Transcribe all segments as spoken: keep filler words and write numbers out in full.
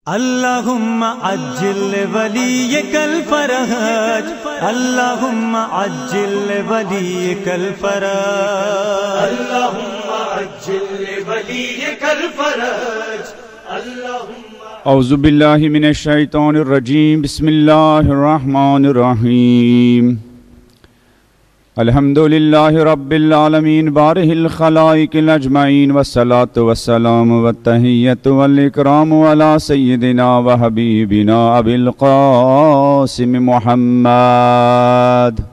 اللہم عجل ولیک الفرج، اللہم عجل ولیک الفرج، اللہم عجل ولیک الفرج، اللہم اعوذ باللہ من الشیطان الرجیم، بسم اللہ الرحمن الرحیم، الحمد للہ رب العالمین بارہ الخلائق الاجمعین، والصلاة والسلام والتحیۃ والاکرام علی سیدنا و حبیبنا ابی القاسم محمد۔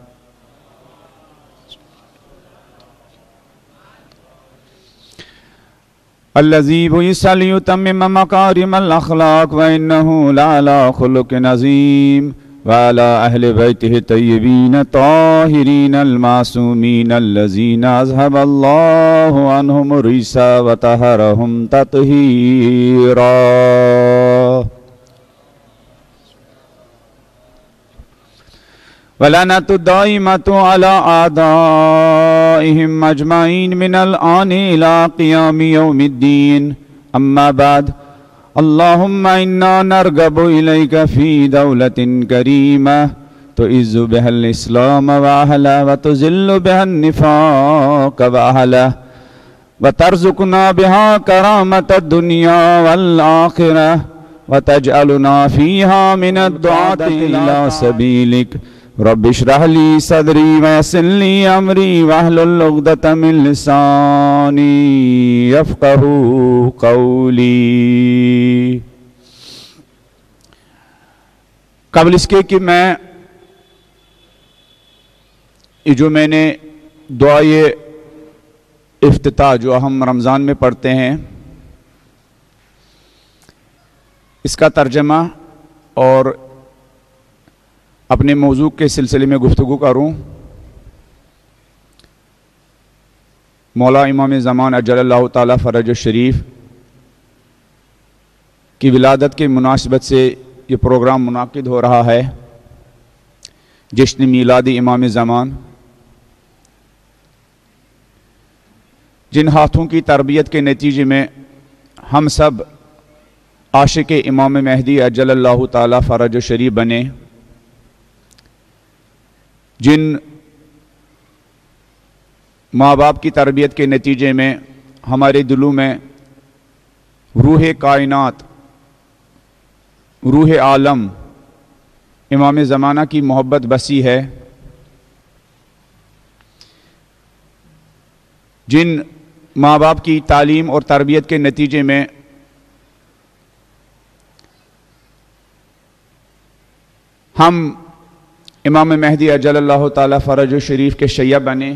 الذی بعث لیتمم مکارم الاخلاق وانہ لعلی خلق عظیم، وعلى أهل بيته الطيبين الطاهرين المعصومين الذين أذهب الله عنهم الرجس وطهرهم تطهيرا۔ ولعنة الدائمة على أعدائهم أجمعين من الآن إلى قيام يوم الدين، أما بعد، اللهم إنا نرغب إليك في دولة كريمة تعز بها الإسلام وأهله وتذل بها النفاق وأهله وترزقنا بها كرامة الدنيا والآخرة وتجعلنا فيها من الدعاة إلى سبيلك۔ رب اشرح لي صدري ويسر لي أمري واحلل عقدة من لساني يفقهوا قولي۔ قبل اس کے کہ میں جو میں نے دعائے افتتاح جو ہم رمضان میں پڑھتے ہیں اس کا ترجمہ اور اپنے موضوع کے سلسلے میں گفتگو کروں، مولا امام زمان اجل اللہ تعالیٰ فرج الشریف کی ولادت کے مناسبت سے یہ پروگرام منعقد ہو رہا ہے، جشن میلادی امام زمان۔ جن ہاتھوں کی تربیت کے نتیجے میں ہم سب عاشق امام مہدی اجل اللہ تعالیٰ فرج الشریف بنے، جن ماں باپ کی تربیت کے نتیجے میں ہمارے دلوں میں روح کائنات، روح عالم امام زمانہ کی محبت بسی ہے، جن ماں باپ کی تعلیم اور تربیت کے نتیجے میں ہم امام مہدی اجل اللہ تعالیٰ فرج الشریف کے شیعہ بنے،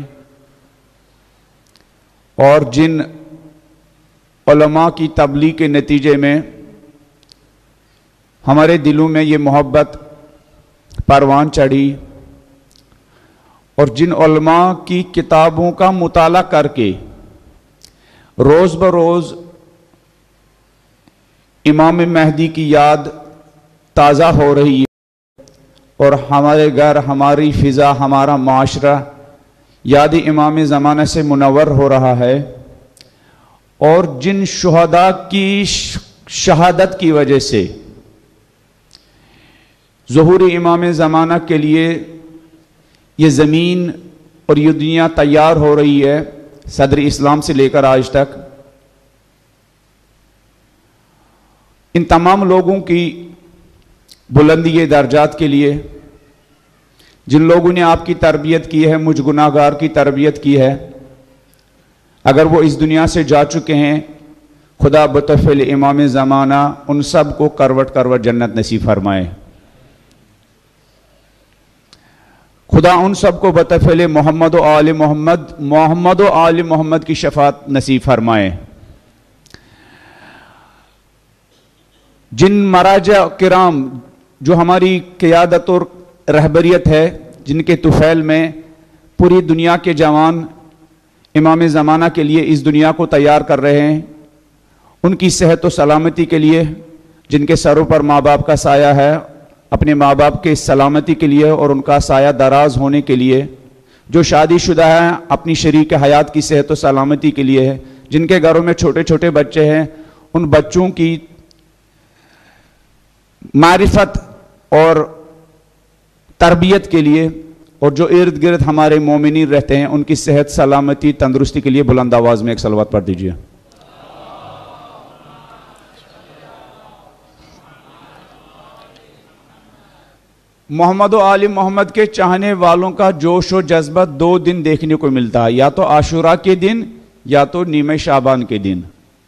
اور جن علماء کی تبلیغ کے نتیجے میں ہمارے دلوں میں یہ محبت پروان چڑھی، اور جن علماء کی کتابوں کا مطالعہ کر کے روز بروز امام مہدی کی یاد تازہ ہو رہی ہے، اور ہمارے گھر، ہماری فضا، ہمارا معاشرہ یاد امام زمانہ سے منور ہو رہا ہے، اور جن شہداء کی شہادت کی وجہ سے ظہور امام زمانہ کے لیے یہ زمین اور یہ دنیا تیار ہو رہی ہے، صدر اسلام سے لے کر آج تک، ان تمام لوگوں کی بلندی درجات کے لیے، جن لوگوں نے آپ کی تربیت کی ہے، مجھ گناہ گار کی تربیت کی ہے، اگر وہ اس دنیا سے جا چکے ہیں، خدا بطفل امام زمانہ ان سب کو کروٹ کروٹ جنت نصیب فرمائے۔ خدا ان سب کو بطفل محمد و آل محمد محمد و آل محمد کی شفاعت نصیب فرمائے۔ جن مراجع کرام جو ہماری قیادت اور رہبریت ہے، جن کے طفیل میں پوری دنیا کے جوان امام زمانہ کے لیے اس دنیا کو تیار کر رہے ہیں، ان کی صحت و سلامتی کے لیے، جن کے سروں پر ماں باپ کا سایہ ہے، اپنے ماں باپ کے سلامتی کے لیے اور ان کا سایہ دراز ہونے کے لیے، جو شادی شدہ ہیں اپنی شریک حیات کی صحت و سلامتی کے لیے ہے، جن کے گھروں میں چھوٹے چھوٹے بچے ہیں ان بچوں کی معرفت اور تربیت کے لیے، اور جو ارد گرد ہمارے مومنین رہتے ہیں ان کی صحت، سلامتی، تندرستی کے لیے بلند آواز میں ایک صلوات پڑھ دیجیے۔ محمد و آل محمد کے چاہنے والوں کا جوش و جذبہ دو دن دیکھنے کو ملتا ہے، یا تو عاشوراء کے دن یا تو نیمہ شعبان کے دن۔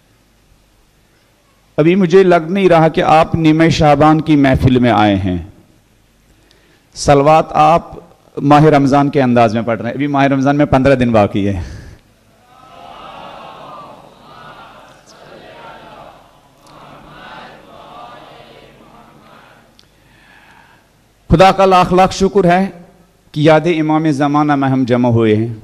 ابھی مجھے لگ نہیں رہا کہ آپ نیمہ شعبان کی محفل میں آئے ہیں۔ صلوات آپ ماہ رمضان کے انداز میں پڑھ رہے ہیں، ابھی ماہ رمضان میں پندرہ دن باقی ہے۔ خدا کا لاکھ لاکھ شکر ہے کہ یاد امام زمانہ میں ہم جمع ہوئے ہیں،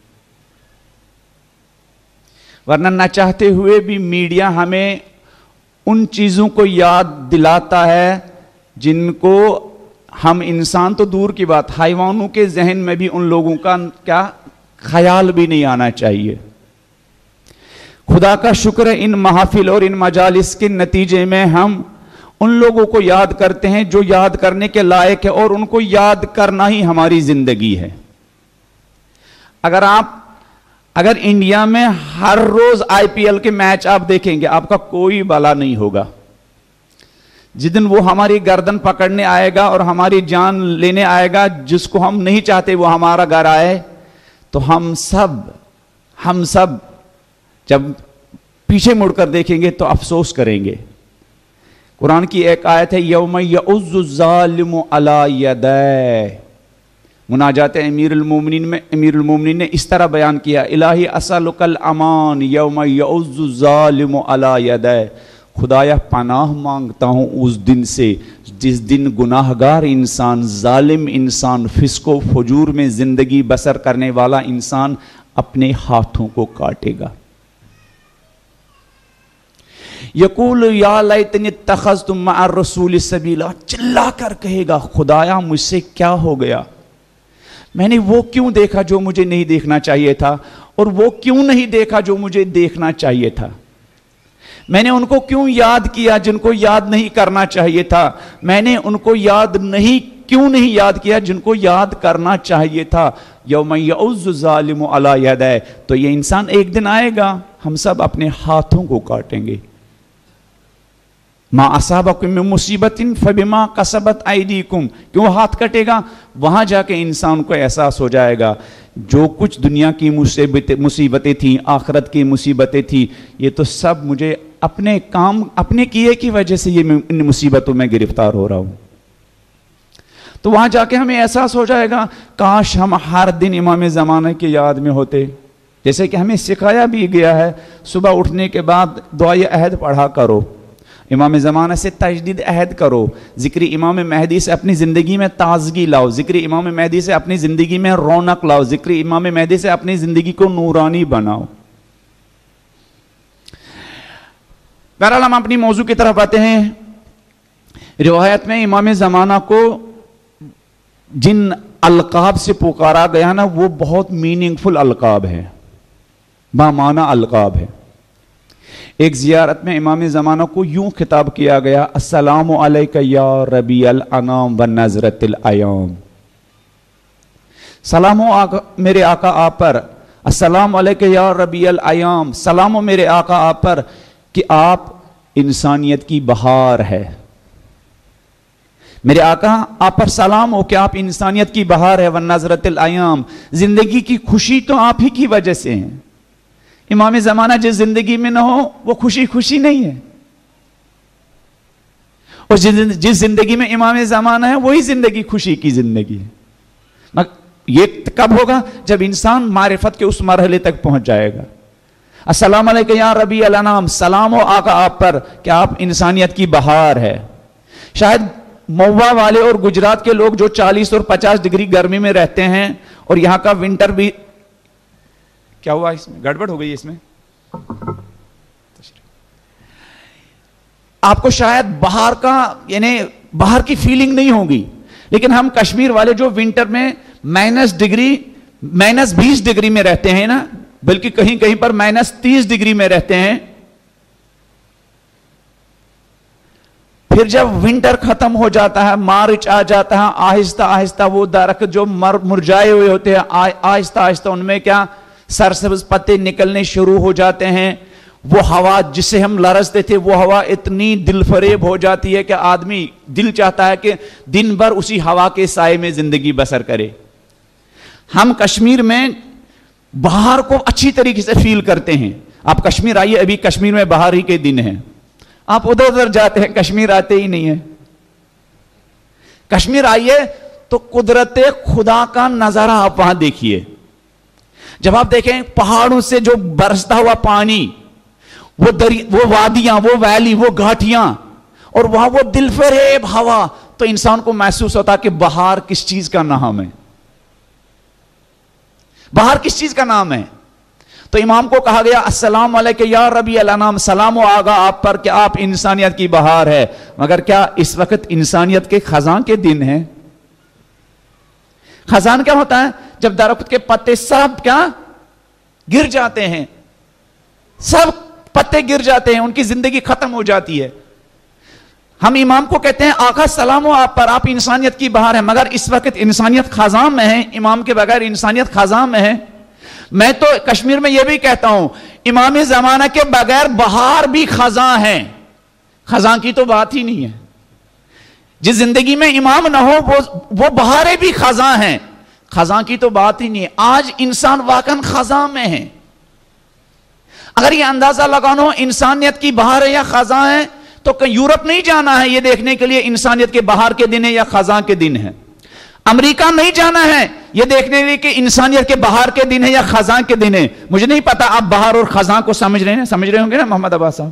ورنہ نہ چاہتے ہوئے بھی میڈیا ہمیں ان چیزوں کو یاد دلاتا ہے جن کو ہم انسان تو دور کی بات، حیوانوں کے ذہن میں بھی ان لوگوں کا کیا خیال بھی نہیں آنا چاہیے۔ خدا کا شکر ہے ان محافل اور ان مجالس کے نتیجے میں ہم ان لوگوں کو یاد کرتے ہیں جو یاد کرنے کے لائق ہے، اور ان کو یاد کرنا ہی ہماری زندگی ہے۔ اگر آپ اگر انڈیا میں ہر روز آئی پی ایل کے میچ آپ دیکھیں گے، آپ کا کوئی بھلا نہیں ہوگا۔ جس دن وہ ہماری گردن پکڑنے آئے گا اور ہماری جان لینے آئے گا، جس کو ہم نہیں چاہتے وہ ہمارا گھر آئے، تو ہم سب ہم سب جب پیچھے مڑ کر دیکھیں گے تو افسوس کریں گے۔ قرآن کی ایک آیت ہے، یوم یعض الظالم علی یدیہ، مناجات امیر المومنین میں امیر المومنین نے اس طرح بیان کیا، الہی اسألک الامان یوم یعض الظالم علی یدیہ، خدایا پناہ مانگتا ہوں اس دن سے جس دن گناہگار انسان، ظالم انسان، فسق و فجور میں زندگی بسر کرنے والا انسان اپنے ہاتھوں کو کاٹے گا۔ یقول یا لیتنی اتخذت مع الرسول سبیلا، چلا کر کہے گا خدایا مجھ سے کیا ہو گیا، میں نے وہ کیوں دیکھا جو مجھے نہیں دیکھنا چاہیے تھا، اور وہ کیوں نہیں دیکھا جو مجھے دیکھنا چاہیے تھا، میں نے ان کو کیوں یاد کیا جن کو یاد نہیں کرنا چاہیے تھا، میں نے ان کو یاد نہیں کیوں نہیں یاد کیا جن کو یاد کرنا چاہیے تھا۔ یوم یعض الظالم علی یدیہ، تو یہ انسان ایک دن آئے گا ہم سب اپنے ہاتھوں کو کاٹیں گے۔ ما اصابکم من مصیبت فبما کسبت ایدیکم، کیوں ہاتھ کٹے گا؟ وہاں جا کے انسان کو احساس ہو جائے گا جو کچھ دنیا کی مصیبتیں تھیں، آخرت کی مصیبتیں تھیں، یہ تو سب مجھے اپنے کام اپنے کیے کی وجہ سے یہ ان مصیبتوں میں گرفتار ہو رہا ہوں۔ تو وہاں جا کے ہمیں احساس ہو جائے گا کاش ہم ہر دن امام زمانہ کی یاد میں ہوتے، جیسے کہ ہمیں سکھایا بھی گیا ہے صبح اٹھنے کے بعد دعائے عہد پڑھا کرو، امام زمانہ سے تجدید عہد کرو، ذکر امام مہدی سے اپنی زندگی میں تازگی لاؤ، ذکر امام مہدی سے اپنی زندگی میں رونق لاؤ، ذکر امام مہدی سے اپنی زندگی کو نورانی بناؤ۔ بہرحال ہم اپنی موضوع کی طرف آتے ہیں۔ روایت میں امام زمانہ کو جن القاب سے پکارا گیا نا وہ بہت میننگ فل القاب ہے، بامعنی القاب ہے۔ ایک زیارت میں امام زمانہ کو یوں خطاب کیا گیا، السلام علیکہ یا ربیع الانام و نظرت الایام، سلام ہو آقا میرے آقا آپ پر، السلام علیکہ یا ربیع الایام، سلام ہو میرے آقا آپ پر کہ آپ انسانیت کی بہار ہے، میرے آقا آپ پر سلام ہو کہ آپ انسانیت کی بہار ہے، و نظرت الایام، زندگی کی خوشی تو آپ ہی کی وجہ سے ہیں۔ امام زمانہ جس زندگی میں نہ ہو وہ خوشی خوشی نہیں ہے، اور جس زندگی میں امام زمانہ ہے وہی زندگی خوشی کی زندگی ہے۔ یہ کب ہوگا؟ جب انسان معرفت کے اس مرحلے تک پہنچ جائے گا۔ السلام علیکم یا ربیع الانام، سلام ہو آقا آپ پر کہ آپ انسانیت کی بہار ہے۔ شاید موا والے اور گجرات کے لوگ جو چالیس اور پچاس ڈگری گرمی میں رہتے ہیں اور یہاں کا ونٹر بھی، کیا ہوا اس میں؟ گڑبڑ ہو گئی اس میں؟ آپ کو شاید باہر کا یعنی باہر کی فیلنگ نہیں ہوگی، لیکن ہم کشمیر والے جو ونٹر میں مائنس ڈگری مائنس بیس ڈگری میں رہتے ہیں نا، بلکہ کہیں کہیں پر مائنس تیس ڈگری میں رہتے ہیں، پھر جب ونٹر ختم ہو جاتا ہے، مارچ آ جاتا ہے، آہستہ آہستہ وہ درخت جو مر مرجائے ہوئے ہوتے ہیں آہستہ آہستہ ان میں کیا سرسبز پتے نکلنے شروع ہو جاتے ہیں. وہ ہوا جسے ہم لرزتے تھے وہ ہوا اتنی دل فریب ہو جاتی ہے کہ آدمی دل چاہتا ہے کہ دن بھر اسی ہوا کے سائے میں زندگی بسر کرے. ہم کشمیر میں بہار کو اچھی طریقے سے فیل کرتے ہیں. آپ کشمیر آئیے، ابھی کشمیر میں بہار ہی کے دن ہیں. آپ ادھر ادھر جاتے ہیں، کشمیر آتے ہی نہیں ہیں. کشمیر آئیے تو قدرت خدا کا نظارہ آپ وہاں دیکھیے. جب آپ دیکھیں پہاڑوں سے جو برستا ہوا پانی، وہ دری وہ وادیاں، وہ ویلی، وہ گھاٹیاں، اور وہاں وہ دل فریب ہوا، تو انسان کو محسوس ہوتا کہ بہار کس چیز کا نام ہے. بہار کس چیز کا نام ہے؟ تو امام کو کہا گیا السلام علیکہ یا ربیع الانام، سلام و آگا آپ پر کہ آپ انسانیت کی بہار ہے. مگر کیا اس وقت انسانیت کے خزاں کے دن ہیں؟ خزان کیا ہوتا ہے؟ جب درخت کے پتے سب کیا گر جاتے ہیں، سب پتے گر جاتے ہیں، ان کی زندگی ختم ہو جاتی ہے. ہم امام کو کہتے ہیں آقا سلام و آپ پر، آپ انسانیت کی بہار ہے. مگر اس وقت انسانیت خزاں میں ہے، امام کے بغیر انسانیت خزاں میں ہے. میں تو کشمیر میں یہ بھی کہتا ہوں امام زمانہ کے بغیر بہار بھی خزاں ہے. خزاں کی تو بات ہی نہیں ہے. جس زندگی میں امام نہ ہو وہ وہ بہاریں بھی خزاں ہیں. خزاں کی تو بات ہی نہیں ہے. آج انسان واقعاً خزاں میں ہے. اگر یہ اندازہ لگانا ہو انسانیت کی بہار ہے یا خزاں ہے تو یورپ نہیں جانا ہے یہ دیکھنے کے لیے انسانیت کے بہار کے دن ہے یا خزاں کے دن ہے. امریکہ نہیں جانا ہے یہ دیکھنے کے لیے کہ انسانیت کے بہار کے دن ہے یا خزاں کے دن ہے. مجھے نہیں پتا آپ بہار اور خزاں کو سمجھ رہے ہیں، سمجھ رہے ہوں گے نا محمد عباس صاحب.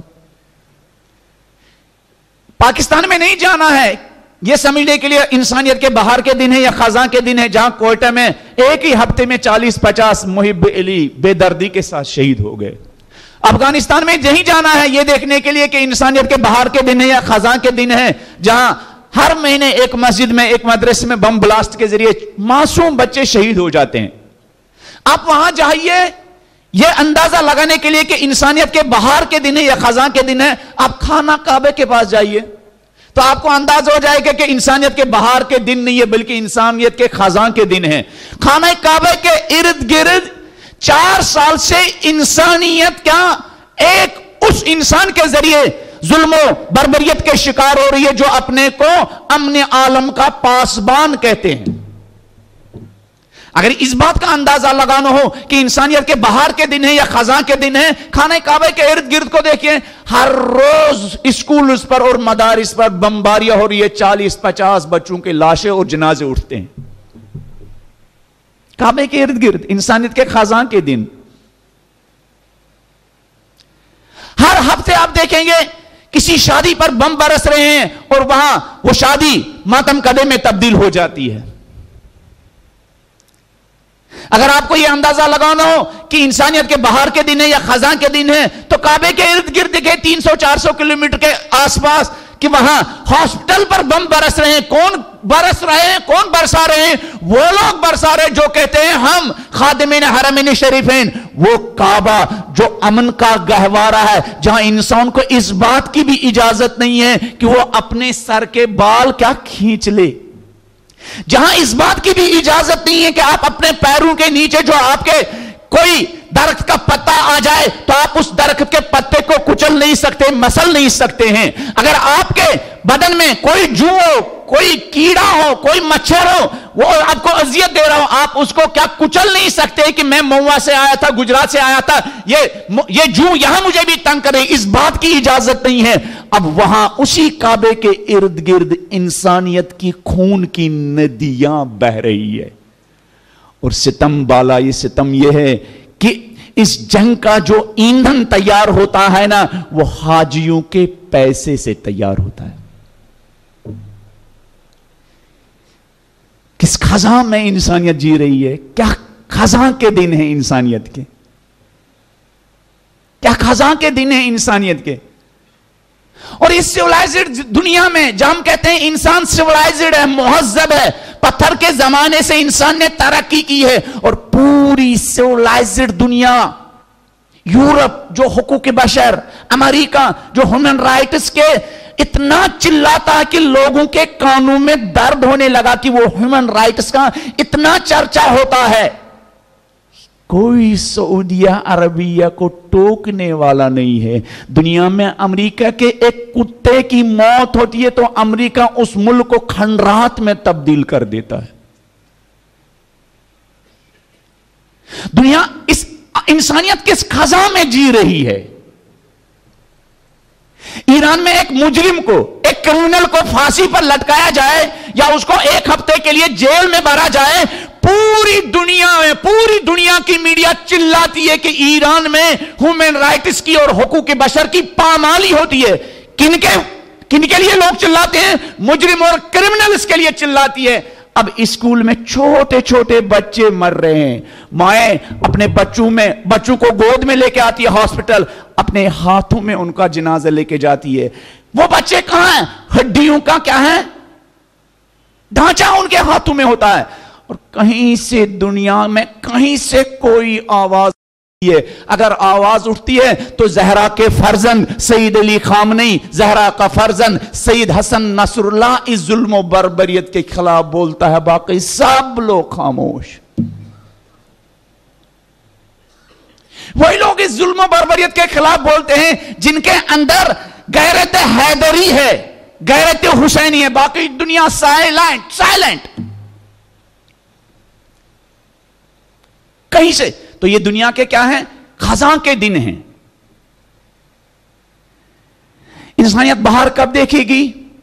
پاکستان میں نہیں جانا ہے یہ سمجھنے کے لیے انسانیت کے بہار کے دن ہے یا خزاں کے دن ہے، جہاں کوئٹہ میں ایک ہی ہفتے میں چالیس پچاس محب علی بے دردی کے ساتھ شہید ہو گئے. افغانستان میں نہیں جانا ہے یہ دیکھنے کے لیے کہ انسانیت کے بہار کے دن ہے یا خزاں کے دن ہے، جہاں ہر مہینے ایک مسجد میں ایک مدرسے میں بم بلاسٹ کے ذریعے معصوم بچے شہید ہو جاتے ہیں. آپ وہاں جائیے یہ اندازہ لگانے کے لیے کہ انسانیت کے بہار کے دن ہے یا خزاں کے دن ہے. آپ خانہ کعبے کے پاس جائیے تو آپ کو اندازہ ہو جائے گا کہ انسانیت کے بہار کے دن نہیں ہے بلکہ انسانیت کے خزاں کے دن ہے. خانہ کعبے کے ارد گرد چار سال سے انسانیت کیا ایک اس انسان کے ذریعے ظلم و بربریت کے شکار ہو رہی ہے جو اپنے کو امن عالم کا پاسبان کہتے ہیں. اگر اس بات کا اندازہ لگانا ہو کہ انسانیت کے بہار کے دن ہے یا خزاں کے دن ہے، خانہ کعبے کے ارد گرد کو دیکھیں، ہر روز اسکولز پر اور مدارس پر بمباریاں ہو رہی ہے، چالیس پچاس بچوں کے لاشیں اور جنازے اٹھتے ہیں کعبے کے ارد گرد انسانیت کے خزاں کے دن. ہر ہفتے آپ دیکھیں گے کسی شادی پر بم برس رہے ہیں اور وہاں وہ شادی ماتم کدے میں تبدیل ہو جاتی ہے. اگر آپ کو یہ اندازہ لگانا ہو کہ انسانیت کے بہار کے دن ہے یا خزاں کے دن ہے تو کعبے کے ارد گرد کے تین سو چار سو کلومیٹر کے آس پاس کہ وہاں ہاسپٹل پر بم برس رہے ہیں. کون برس رہے ہیں؟ کون برسا رہے ہیں؟ وہ لوگ برسا رہے جو کہتے ہیں ہم خادمین حرمین شریفین، وہ کعبہ جو امن کا گہوارہ ہے، جہاں انسان کو اس بات کی بھی اجازت نہیں ہے کہ وہ اپنے سر کے بال کیا کھینچ لے، جہاں اس بات کی بھی اجازت نہیں ہے کہ آپ اپنے پیروں کے نیچے جو آپ کے کوئی درخت کا پتا آ جائے تو آپ اس درخت کے پتے کو کچل نہیں سکتے، مسل نہیں سکتے ہیں. اگر آپ کے بدن میں کوئی جو ہو، کوئی کیڑا ہو، کوئی مچھر ہو، وہ آپ کو اذیت دے رہا ہو، آپ اس کو کیا کچل نہیں سکتے کہ میں مہوا سے آیا تھا، گجرات سے آیا تھا، یہ یہ جو یہاں مجھے بھی تنگ کرے، اس بات کی اجازت نہیں ہے. اب وہاں اسی کعبے کے ارد گرد انسانیت کی خون کی ندیاں بہ رہی ہے. اور ستم بالا یہ ستم یہ ہے کہ اس جنگ کا جو ایندھن تیار ہوتا ہے نا وہ حاجیوں کے پیسے سے تیار ہوتا ہے. کس خزاں میں انسانیت جی رہی ہے؟ کیا خزاں کے دن ہیں انسانیت کے؟ کیا خزاں کے دن ہیں انسانیت کے؟ اور اس سیولائزڈ دنیا میں جہاں ہم کہتے ہیں انسان سیولائزڈ ہے، مہذب ہے، پتھر کے زمانے سے انسان نے ترقی کی ہے، اور پوری سیولائزڈ دنیا، یورپ جو حقوق بشر، امریکہ جو ہیومن رائٹس کے اتنا چلاتا ہے کہ لوگوں کے کانوں میں درد ہونے لگا کہ وہ ہیومن رائٹس کا اتنا چرچا ہوتا ہے. کوئی سعودیہ عربیہ کو ٹوکنے والا نہیں ہے. دنیا میں امریکہ کے ایک کتے کی موت ہوتی ہے تو امریکہ اس ملک کو کھنڈرات میں تبدیل کر دیتا ہے. دنیا اس انسانیت کس خزاں میں جی رہی ہے؟ ایران میں ایک مجرم کو، ایک کرمنل کو پھانسی پر لٹکایا جائے یا اس کو ایک ہفتے کے لیے جیل میں بھرا جائے، پوری دنیا میں پوری دنیا کی میڈیا چلاتی ہے کہ ایران میں ہیومن رائٹس کی اور حقوق بشر کی پامالی ہوتی ہے. کن کے کن کے لیے لوگ چلاتے ہیں؟ مجرم اور کرمنلز کے لیے چلاتی ہے. اب اسکول میں چھوٹے چھوٹے بچے مر رہے ہیں. مائیں اپنے بچوں میں بچوں کو گود میں لے کے آتی ہے ہاسپٹل، اپنے ہاتھوں میں ان کا جنازہ لے کے جاتی ہے. وہ بچے کہاں ہیں؟ ہڈیوں کا کیا ہے ڈھانچہ ان کے ہاتھوں میں ہوتا ہے. اور کہیں سے دنیا میں کہیں سے کوئی آواز ہے. اگر آواز اٹھتی ہے تو زہرا کے فرزند سید علی خامنئی، زہرا کا فرزند سید حسن نصر اللہ اس ظلم و بربریت کے خلاف بولتا ہے، باقی سب لوگ خاموش. وہی لوگ اس ظلم و بربریت کے خلاف بولتے ہیں جن کے اندر غیرت حیدری ہے، غیرت حسینی ہے، باقی دنیا سائلنٹ سائلنٹ کہیں سے. تو یہ دنیا کے کیا ہیں؟ خزاں کے دن ہیں. انسانیت بہار کب دیکھے گی؟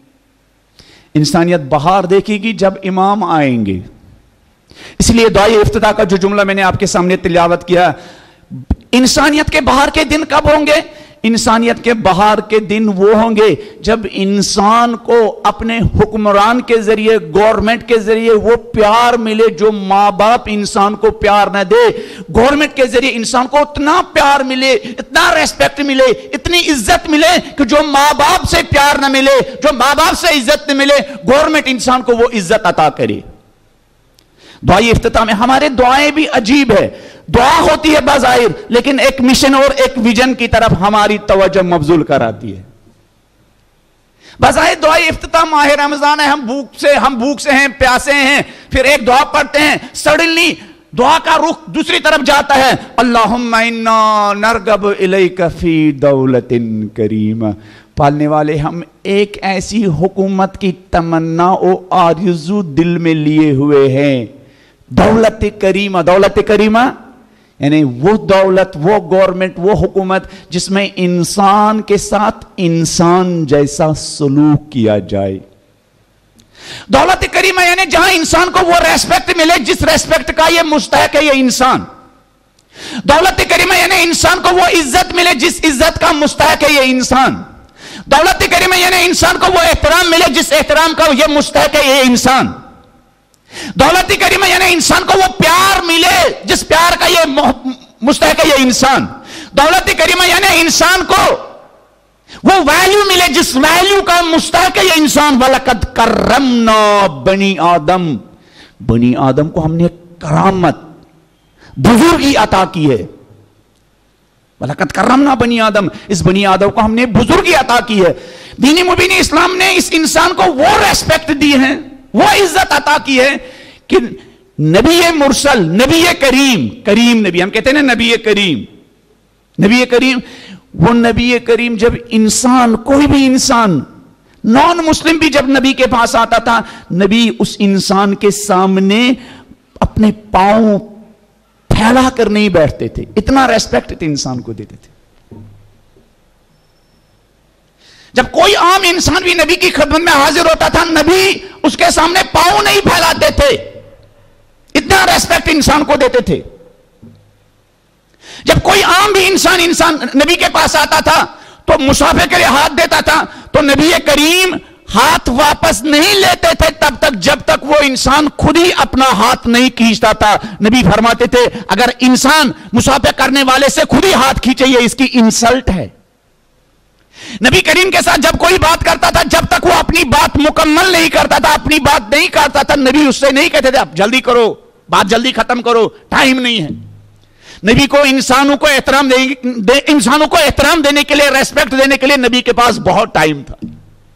انسانیت بہار دیکھے گی جب امام آئیں گے. اس لیے دعائے افتتاح کا جو جملہ میں نے آپ کے سامنے تلاوت کیا، انسانیت کے بہار کے دن کب ہوں گے؟ انسانیت کے بہار کے دن وہ ہوں گے جب انسان کو اپنے حکمران کے ذریعے، گورنمنٹ کے ذریعے وہ پیار ملے جو ماں باپ انسان کو پیار نہ دے. گورنمنٹ کے ذریعے انسان کو اتنا پیار ملے، اتنا ریسپیکٹ ملے، اتنی عزت ملے کہ جو ماں باپ سے پیار نہ ملے، جو ماں باپ سے عزت نہ ملے، گورنمنٹ انسان کو وہ عزت عطا کرے. دعائے افتتاح میں ہمارے دعائیں بھی عجیب ہے. دعا ہوتی ہے بظاہر، لیکن ایک مشن اور ایک ویژن کی طرف ہماری توجہ مبذول کراتی ہے. بظاہر دعائے افتتاح ماہ رمضان ہے، ہم بھوک سے ہم بھوک سے ہیں، پیاسے ہیں، پھر ایک دعا پڑھتے ہیں، سڈنلی دعا کا رخ دوسری طرف جاتا ہے. اللہم انا نرغب الیک فی دولت کریمہ. پالنے والے ہم ایک ایسی حکومت کی تمنا و آرزو دل میں لیے ہوئے ہیں، دولت کریمہ. دولت کریمہ یعنی وہ دولت، وہ گورنمنٹ، وہ حکومت جس میں انسان کے ساتھ انسان جیسا سلوک کیا جائے. دولت کریمہ یعنی جہاں انسان کو وہ ریسپیکٹ ملے جس ریسپیکٹ کا یہ مستحق ہے یہ انسان. دولت کریمہ یعنی انسان کو وہ عزت ملے جس عزت کا مستحق ہے یہ انسان. دولت کریمہ یعنی انسان کو وہ احترام ملے جس احترام کا یہ مستحق ہے یہ انسان. دولت کریمہ یعنی انسان کو وہ پیار ملے جس پیار کا یہ مستحق ہے یہ انسان. دولت کریمہ یعنی انسان کو وہ ویلیو ملے جس ویلیو کا مستحق ہے یہ انسان. وَلَقَدْ كَرَّمْنَا بنی آدم. بنی آدم کو ہم نے کرامت، بزرگی عطا کی ہے. وَلَقَدْ كَرَّمْنَا بنی آدم. اس بنی آدم کو ہم نے بزرگی عطا کی ہے. دین مبین اسلام نے اس انسان کو وہ ریسپیکٹ دی ہے، وہ عزت عطا کی ہے کہ نبی مرسل، نبی کریم، کریم نبی ہم کہتے ہیں نا، نبی کریم، نبی کریم وہ نبی کریم جب انسان، کوئی بھی انسان، نان مسلم بھی جب نبی کے پاس آتا تھا، نبی اس انسان کے سامنے اپنے پاؤں پھیلا کر نہیں بیٹھتے تھے. اتنا ریسپیکٹ انسان کو دیتے تھے. جب کوئی عام انسان بھی نبی کی خدمت میں حاضر ہوتا تھا، نبی اس کے سامنے پاؤں نہیں پھیلاتے تھے. اتنا ریسپیکٹ انسان کو دیتے تھے. جب کوئی عام بھی انسان انسان نبی کے پاس آتا تھا تو مسافر کے لیے ہاتھ دیتا تھا تو نبی کریم ہاتھ واپس نہیں لیتے تھے تب تک جب تک وہ انسان خود ہی اپنا ہاتھ نہیں کھینچتا تھا. نبی فرماتے تھے اگر انسان مسافر کرنے والے سے خود ہی ہاتھ کھینچے یہ اس کی انسلٹ ہے. نبی کریم کے ساتھ جب کوئی بات کرتا تھا جب تک وہ اپنی بات مکمل نہیں کرتا تھا، اپنی بات نہیں کرتا تھا، نبی اس سے نہیں کہتے تھے اب جلدی کرو، بات جلدی ختم کرو، ٹائم نہیں ہے. نبی کو انسانوں کو احترام دے انسانوں کو احترام دینے کے لیے، ریسپیکٹ دینے کے لیے نبی کے پاس بہت ٹائم تھا.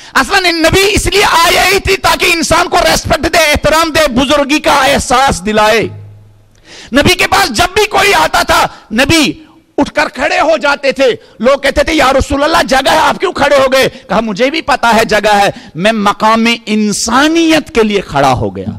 اصلا نبی اس لیے آئے ہی تھی تاکہ انسان کو ریسپیکٹ دے، احترام دے، بزرگی کا احساس دلائے. نبی کے پاس جب بھی کوئی آتا تھا نبی اٹھ کر کھڑے ہو جاتے تھے. لوگ کہتے تھے یا رسول اللہ جگہ ہے، آپ کیوں کھڑے ہو گئے؟ کہا مجھے بھی پتا ہے جگہ ہے، میں مقام انسانیت کے لیے کھڑا ہو گیا.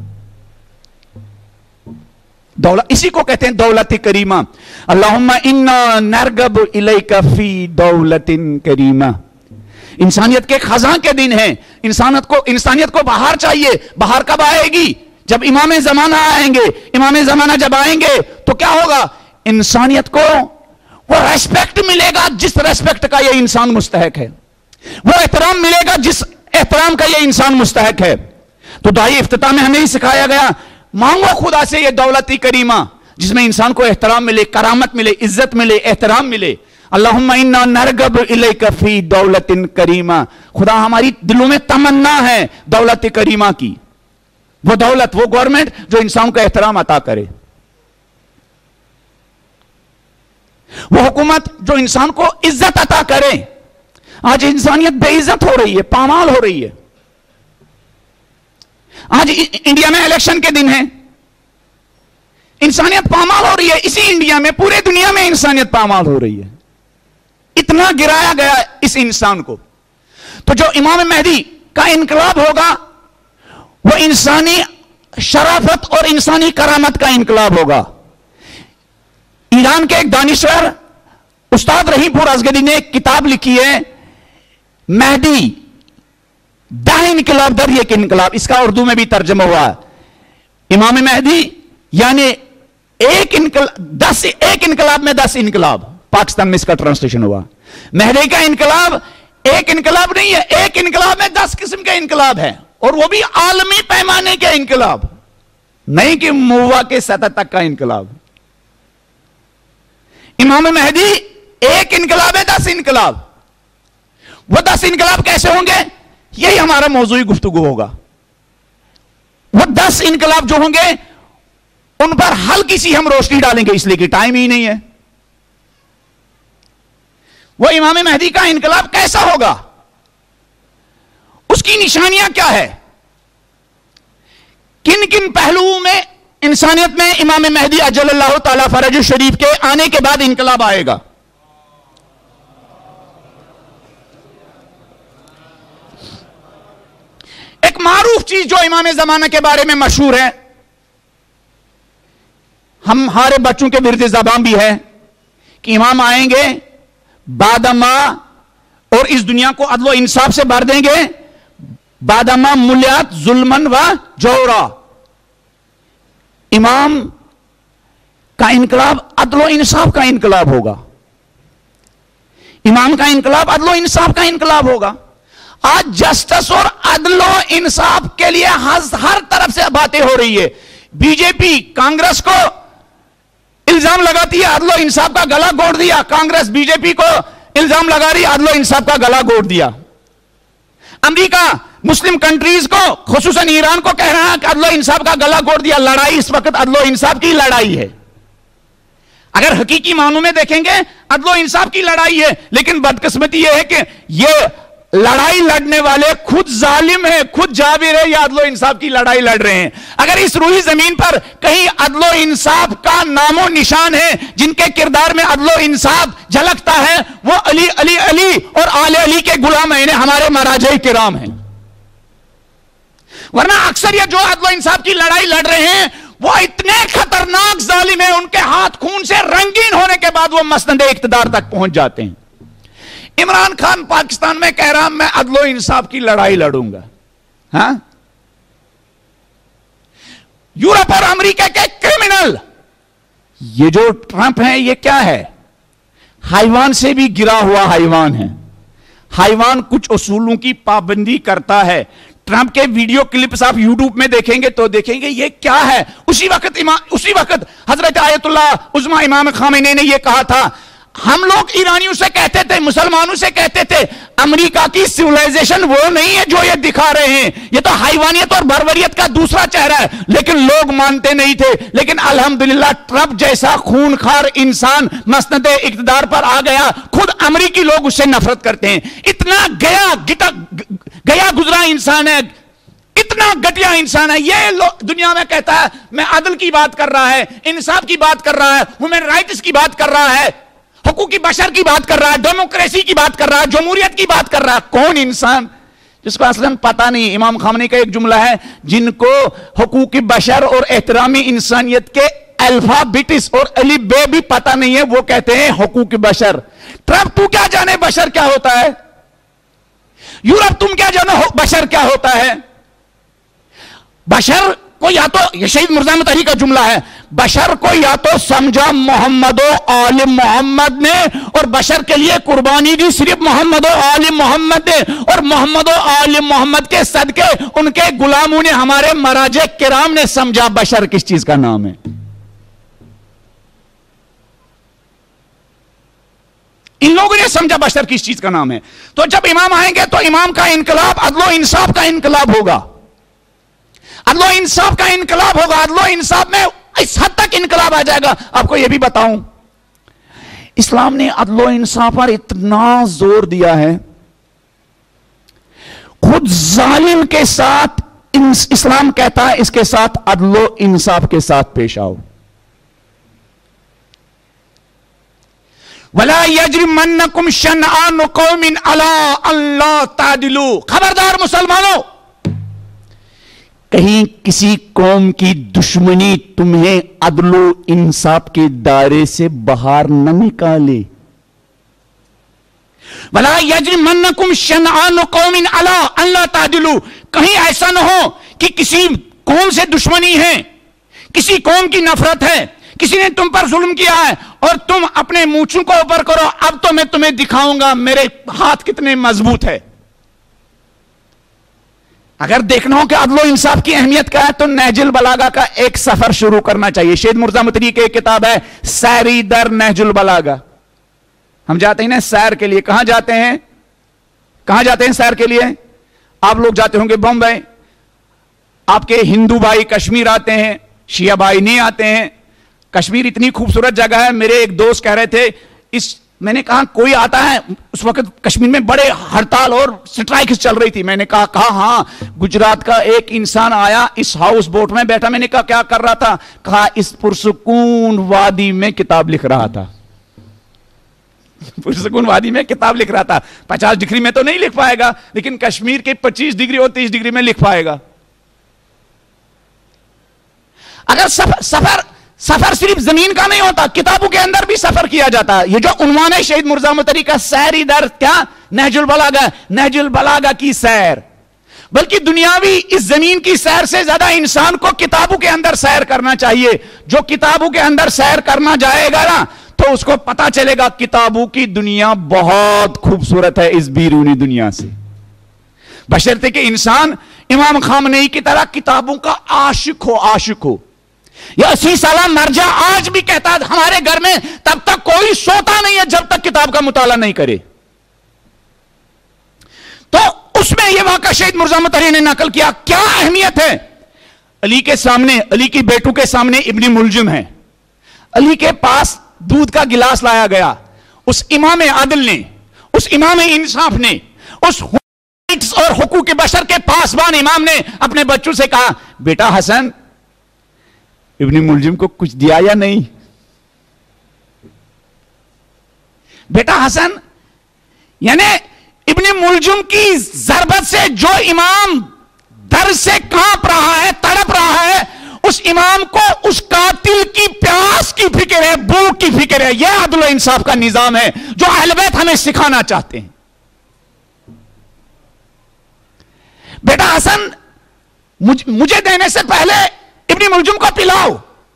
دولت، اسی کو کہتے ہیں دولت کریمہ. اللہم انا نرغب الیک فی دولت کریمہ. انسانیت کے خزاں کے دن ہیں. انسانیت کو انسانیت کو باہر چاہیے. باہر کب آئے گی؟ جب امام زمانہ آئیں گے. امام زمانہ جب آئیں گے تو کیا ہوگا؟ انسانیت کو وہ ریسپیکٹ ملے گا جس ریسپیکٹ کا یہ انسان مستحق ہے، وہ احترام ملے گا جس احترام کا یہ انسان مستحق ہے. تو دعائے افتتاح میں ہمیں ہی سکھایا گیا مانگو خدا سے یہ دولت کریمہ جس میں انسان کو احترام ملے، کرامت ملے، عزت ملے، احترام ملے. اللہم انا نرغب الیک فی دولت کریمہ. خدا ہماری دلوں میں تمنا ہے دولت کریمہ کی، وہ دولت، وہ گورنمنٹ جو انسان کو احترام عطا کرے، وہ حکومت جو انسان کو عزت عطا کرے. آج انسانیت بے عزت ہو رہی ہے، پامال ہو رہی ہے. آج انڈیا میں الیکشن کے دن ہیں، انسانیت پامال ہو رہی ہے. اسی انڈیا میں پورے دنیا میں انسانیت پامال ہو رہی ہے. اتنا گرایا گیا اس انسان کو. تو جو امام مہدی کا انقلاب ہوگا وہ انسانی شرافت اور انسانی کرامت کا انقلاب ہوگا. ایران کے ایک دانشور استاد رحیم پور ازگری نے ایک کتاب لکھی ہے مہدی دا انقلاب در ایک انقلاب. اس کا اردو میں بھی ترجمہ ہوا ہے. امام مہدی یعنی ایک انقلاب، دس ایک انقلاب میں دس انقلاب. پاکستان میں اس کا ٹرانسلیشن ہوا. مہدی کا انقلاب ایک انقلاب نہیں ہے، ایک انقلاب میں دس قسم کے انقلاب ہیں، اور وہ بھی عالمی پیمانے کے انقلاب، نہیں کہ مووا کے سطح تک کا انقلاب. امام مہدی ایک انقلاب ہے، دس انقلاب. وہ دس انقلاب کیسے ہوں گے؟ یہی ہمارا موضوعی گفتگو ہوگا. وہ دس انقلاب جو ہوں گے ان پر ہلکی سی ہم روشنی ڈالیں گے، اس لیے کہ ٹائم ہی نہیں ہے. وہ امام مہدی کا انقلاب کیسا ہوگا؟ اس کی نشانیاں کیا ہے؟ کن کن پہلوؤں میں انسانیت میں امام مہدی اجل اللہ تعالی فرج شریف کے آنے کے بعد انقلاب آئے گا؟ ایک معروف چیز جو امام زمانہ کے بارے میں مشہور ہے، ہم ہمارے بچوں کے ورد زبان بھی ہے کہ امام آئیں گے بادما اور اس دنیا کو عدل و انصاف سے بھر دیں گے. بادما ملیات ظلمن و جورا. امام کا انقلاب عدل و انصاف کا انقلاب ہوگا. امام کا انقلاب عدل و انصاف کا انقلاب ہوگا. آج جسٹس اور عدل و انصاف کے لیے ہر طرف سے باتیں ہو رہی ہے. بی جے پی کانگریس کو الزام لگاتی ہے عدل و انصاف کا گلا گھوڑ دیا. کانگریس بی جے پی کو الزام لگا رہی عدل و انصاف کا گلا گھوڑ دیا. امریکہ مسلم کنٹریز کو خصوصاً ایران کو کہہ رہا ہے کہ عدل و انصاف کا گلا گھوڑ دیا. لڑائی اس وقت عدل و انصاف کی لڑائی ہے. اگر حقیقی معنوں میں دیکھیں گے عدل و انصاف کی لڑائی ہے، لیکن بدقسمتی یہ ہے کہ یہ لڑائی لڑنے والے خود ظالم ہیں، خود جابر ہے، یا عدل و انصاف کی لڑائی لڑ رہے ہیں. اگر اس روئی زمین پر کہیں عدل و انصاف کا نام و نشان ہے، جن کے کردار میں عدل و انصاف جھلکتا ہے، وہ علی علی علی اور آل علی کے غلام ہیں، ہمارے مراجع کرام ہیں. ورنہ اکثر یہ جو عدل و انصاف کی لڑائی لڑ رہے ہیں وہ اتنے خطرناک ظالم ہیں، ان کے ہاتھ خون سے رنگین ہونے کے بعد وہ مسند اقتدار تک پہنچ جاتے ہیں. عمران خان پاکستان میں کہہ رہا میں عدل و انصاف کی لڑائی لڑوں گا. ہاں، یورپ اور امریکہ کے کرمنل یہ جو ٹرمپ ہیں، یہ کیا ہے؟ حیوان سے بھی گرا ہوا حیوان ہے. حیوان کچھ اصولوں کی پابندی کرتا ہے. ٹرمپ کے ویڈیو کلپس آپ یوٹیوب میں دیکھیں گے تو دیکھیں گے یہ کیا ہے. اسی وقت اسی وقت حضرت آیت اللہ عظمی امام خامنئی نے یہ کہا تھا، ہم لوگ ایرانیوں سے کہتے تھے، مسلمانوں سے کہتے تھے امریکہ کی سیولائزیشن وہ نہیں ہے جو یہ دکھا رہے ہیں، یہ تو حیوانیت اور بربریت کا دوسرا چہرہ ہے. لیکن لوگ مانتے نہیں تھے. لیکن الحمدللہ ٹرمپ جیسا خونخوار انسان مسند اقتدار پر آ گیا. خود امریکی لوگ اس سے نفرت کرتے ہیں. اتنا گیا گیا گزرا انسان ہے، اتنا گٹیا انسان ہے. یہ دنیا میں کہتا ہے میں عدل کی بات کر رہا ہے، انصاف کی بات کر رہا ہے، ہیومن رائٹس کی بات کر رہا ہے، حقوق بشر کی بات کر رہا ہے، ڈیموکریسی کی بات کر رہا ہے، جمہوریت کی بات کر رہا ہے. کون انسان جس کو اصلا پتہ نہیں. امام خامنئی کا ایک جملہ ہے، جن کو حقوق بشر اور احترام انسانیت کے الفابیٹس اور الف بے بھی پتہ نہیں ہے، وہ کہتے ہیں حقوق بشر. ٹرمپ تو کیا جانے بشر کیا ہوتا ہے؟ یورپ تم کیا جانے بشر کیا ہوتا ہے؟ بشر کو یا تو، یہ شہید مرزا مطہری کا جملہ ہے، بشر کو یا تو سمجھا محمد و آل محمد نے، اور بشر کے لیے قربانی دی صرف محمد و آل محمد نے، اور محمد و آل محمد کے صدقے ان کے غلاموں نے، ہمارے مراجع کرام نے سمجھا بشر کس چیز کا نام ہے. ان لوگوں نے سمجھا بشر کس چیز کا نام ہے. تو جب امام آئیں گے تو امام کا انقلاب عدل و انصاف کا انقلاب ہوگا. عدل و انصاف کا انقلاب ہوگا. عدل و انصاف میں اس حد تک انقلاب آ جائے گا. آپ کو یہ بھی بتاؤں، اسلام نے عدل و انصاف پر اتنا زور دیا ہے، خود ظالم کے ساتھ اسلام کہتا ہے اس کے ساتھ عدل و انصاف کے ساتھ پیش آؤ. وَلَا يَجْرِمَنَّكُمْ شَنْآنُ قَوْمٍ عَلَىٰ أَلَّا تَعْدِلُوا. خبردار مسلمانوں، کہیں کسی قوم کی دشمنی تمہیں عدل و انصاف کے دائرے سے باہر نہ نکالے. وَلَا يَجْرِمَنَّكُمْ شَنْآنُ قَوْمٍ عَلَىٰ أَلَّا تَعْدِلُوا. کہیں ایسا نہ ہو کہ کسی قوم سے دشمنی ہے، کسی قوم کی نفرت ہے، کسی نے تم پر ظلم کیا ہے اور تم اپنے مونچھوں کو اوپر کرو، اب تو میں تمہیں دکھاؤں گا میرے ہاتھ کتنے مضبوط ہے. اگر دیکھنا ہو کہ عدل و انصاف کی اہمیت کیا ہے تو نہج البلاغہ کا ایک سفر شروع کرنا چاہیے. شہید مرزا مطہری کی ایک کتاب ہے سیری در نہج البلاغہ. ہم جاتے ہیں نا سیر کے لیے، کہاں جاتے ہیں؟ کہاں جاتے ہیں سیر کے لیے؟ آپ لوگ جاتے ہوں گے بمبئی، آپ کے ہندو بھائی کشمیر آتے ہیں، شیعہ بھائی نہیں آتے ہیں. کشمیر اتنی خوبصورت جگہ ہے. میرے ایک دوست کہہ رہے تھے، اس میں نے کہا کوئی آتا ہے؟ اس وقت کشمیر میں بڑے ہڑتال اور سٹرائکس چل رہی تھی. میں نے کہا کہا ہاں گجرات کا ایک انسان آیا، اس ہاؤس بوٹ میں بیٹھا. میں نے کہا کیا کر رہا تھا؟ کہا اس پرسکون وادی میں کتاب لکھ رہا تھا. پرسکون وادی میں کتاب لکھ رہا تھا. پچاس ڈگری میں تو نہیں لکھ پائے گا، لیکن کشمیر کے پچیس ڈگری اور تیس ڈگری میں لکھ پائے گا. اگر سفر سفر سفر صرف زمین کا نہیں ہوتا، کتابوں کے اندر بھی سفر کیا جاتا ہے. یہ جو عنوان ہے شہید مرزا مطہری کا سیری در کیا نہج البلاغہ، نہج البلاغہ کی سیر. بلکہ دنیاوی اس زمین کی سیر سے زیادہ انسان کو کتابوں کے اندر سیر کرنا چاہیے. جو کتابوں کے اندر سیر کرنا جائے گا نا تو اس کو پتا چلے گا کتابوں کی دنیا بہت خوبصورت ہے اس بیرونی دنیا سے. بشرطے کہ انسان امام خامنئی کی طرح کتابوں کا عاشق ہو. عاشق ہو. یہ اسی سالہ مرجع آج بھی کہتا ہے ہمارے گھر میں تب تک کوئی سوتا نہیں ہے جب تک کتاب کا مطالعہ نہیں کرے. تو اس میں یہ واقعہ شہید مرزا مطہری نے نقل کیا. کیا اہمیت ہے؟ علی کے سامنے، علی کی بیٹوں کے سامنے ابن ملجم ہے. علی کے پاس دودھ کا گلاس لایا گیا. اس امام عادل نے، اس امام انصاف نے، اس اور حقوق بشر کے پاسبان امام نے اپنے بچوں سے کہا بیٹا حسن، ابن ملجم کو کچھ دیا یا نہیں؟ بیٹا حسن، یعنی ابن ملجم کی ضربت سے جو امام در سے کانپ رہا ہے، تڑپ رہا ہے، اس امام کو اس قاتل کی پیاس کی فکر ہے، بھوک کی فکر ہے. یہ عدل و انصاف کا نظام ہے جو اہل بیت ہمیں سکھانا چاہتے ہیں. بیٹا حسن، مجھے دینے سے پہلے ابن ملجم کو پلاؤ.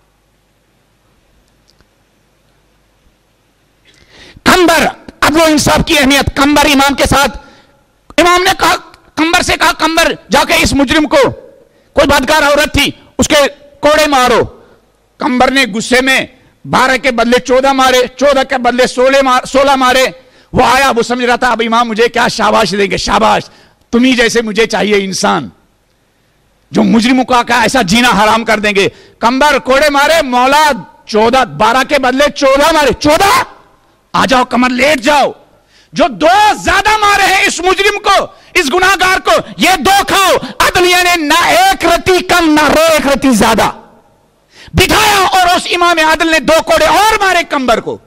کمبر، عدل و انصاف کی اہمیت. کمبر امام کے ساتھ، امام نے کہا کمبر سے کہا کمبر جا کے اس مجرم کو، کوئی بدکار عورت تھی، اس کے کوڑے مارو. کمبر نے غصے میں بارہ کے بدلے چودہ مارے، چودہ کے بدلے سولہ مارے. وہ آیا، وہ سمجھ رہا تھا اب امام مجھے کیا شاباش دیں گے. شاباش، تمہیں جیسے مجھے چاہیے انسان جو مجرموں کا کہا ایسا جینا حرام کر دیں گے. کمبر کوڑے مارے، مولا چودہ، بارہ کے بدلے چودہ مارے. چودہ؟ آ جاؤ کمر، لیٹ جاؤ. جو دو زیادہ مارے ہیں اس مجرم کو، اس گناہگار کو، یہ دو کھاؤ۔ عدلیہ نے نہ ایک رتی کم نہ رو ایک رتی زیادہ بٹھایا، اور اس امام عادل نے دو کوڑے اور مارے کمبر کو۔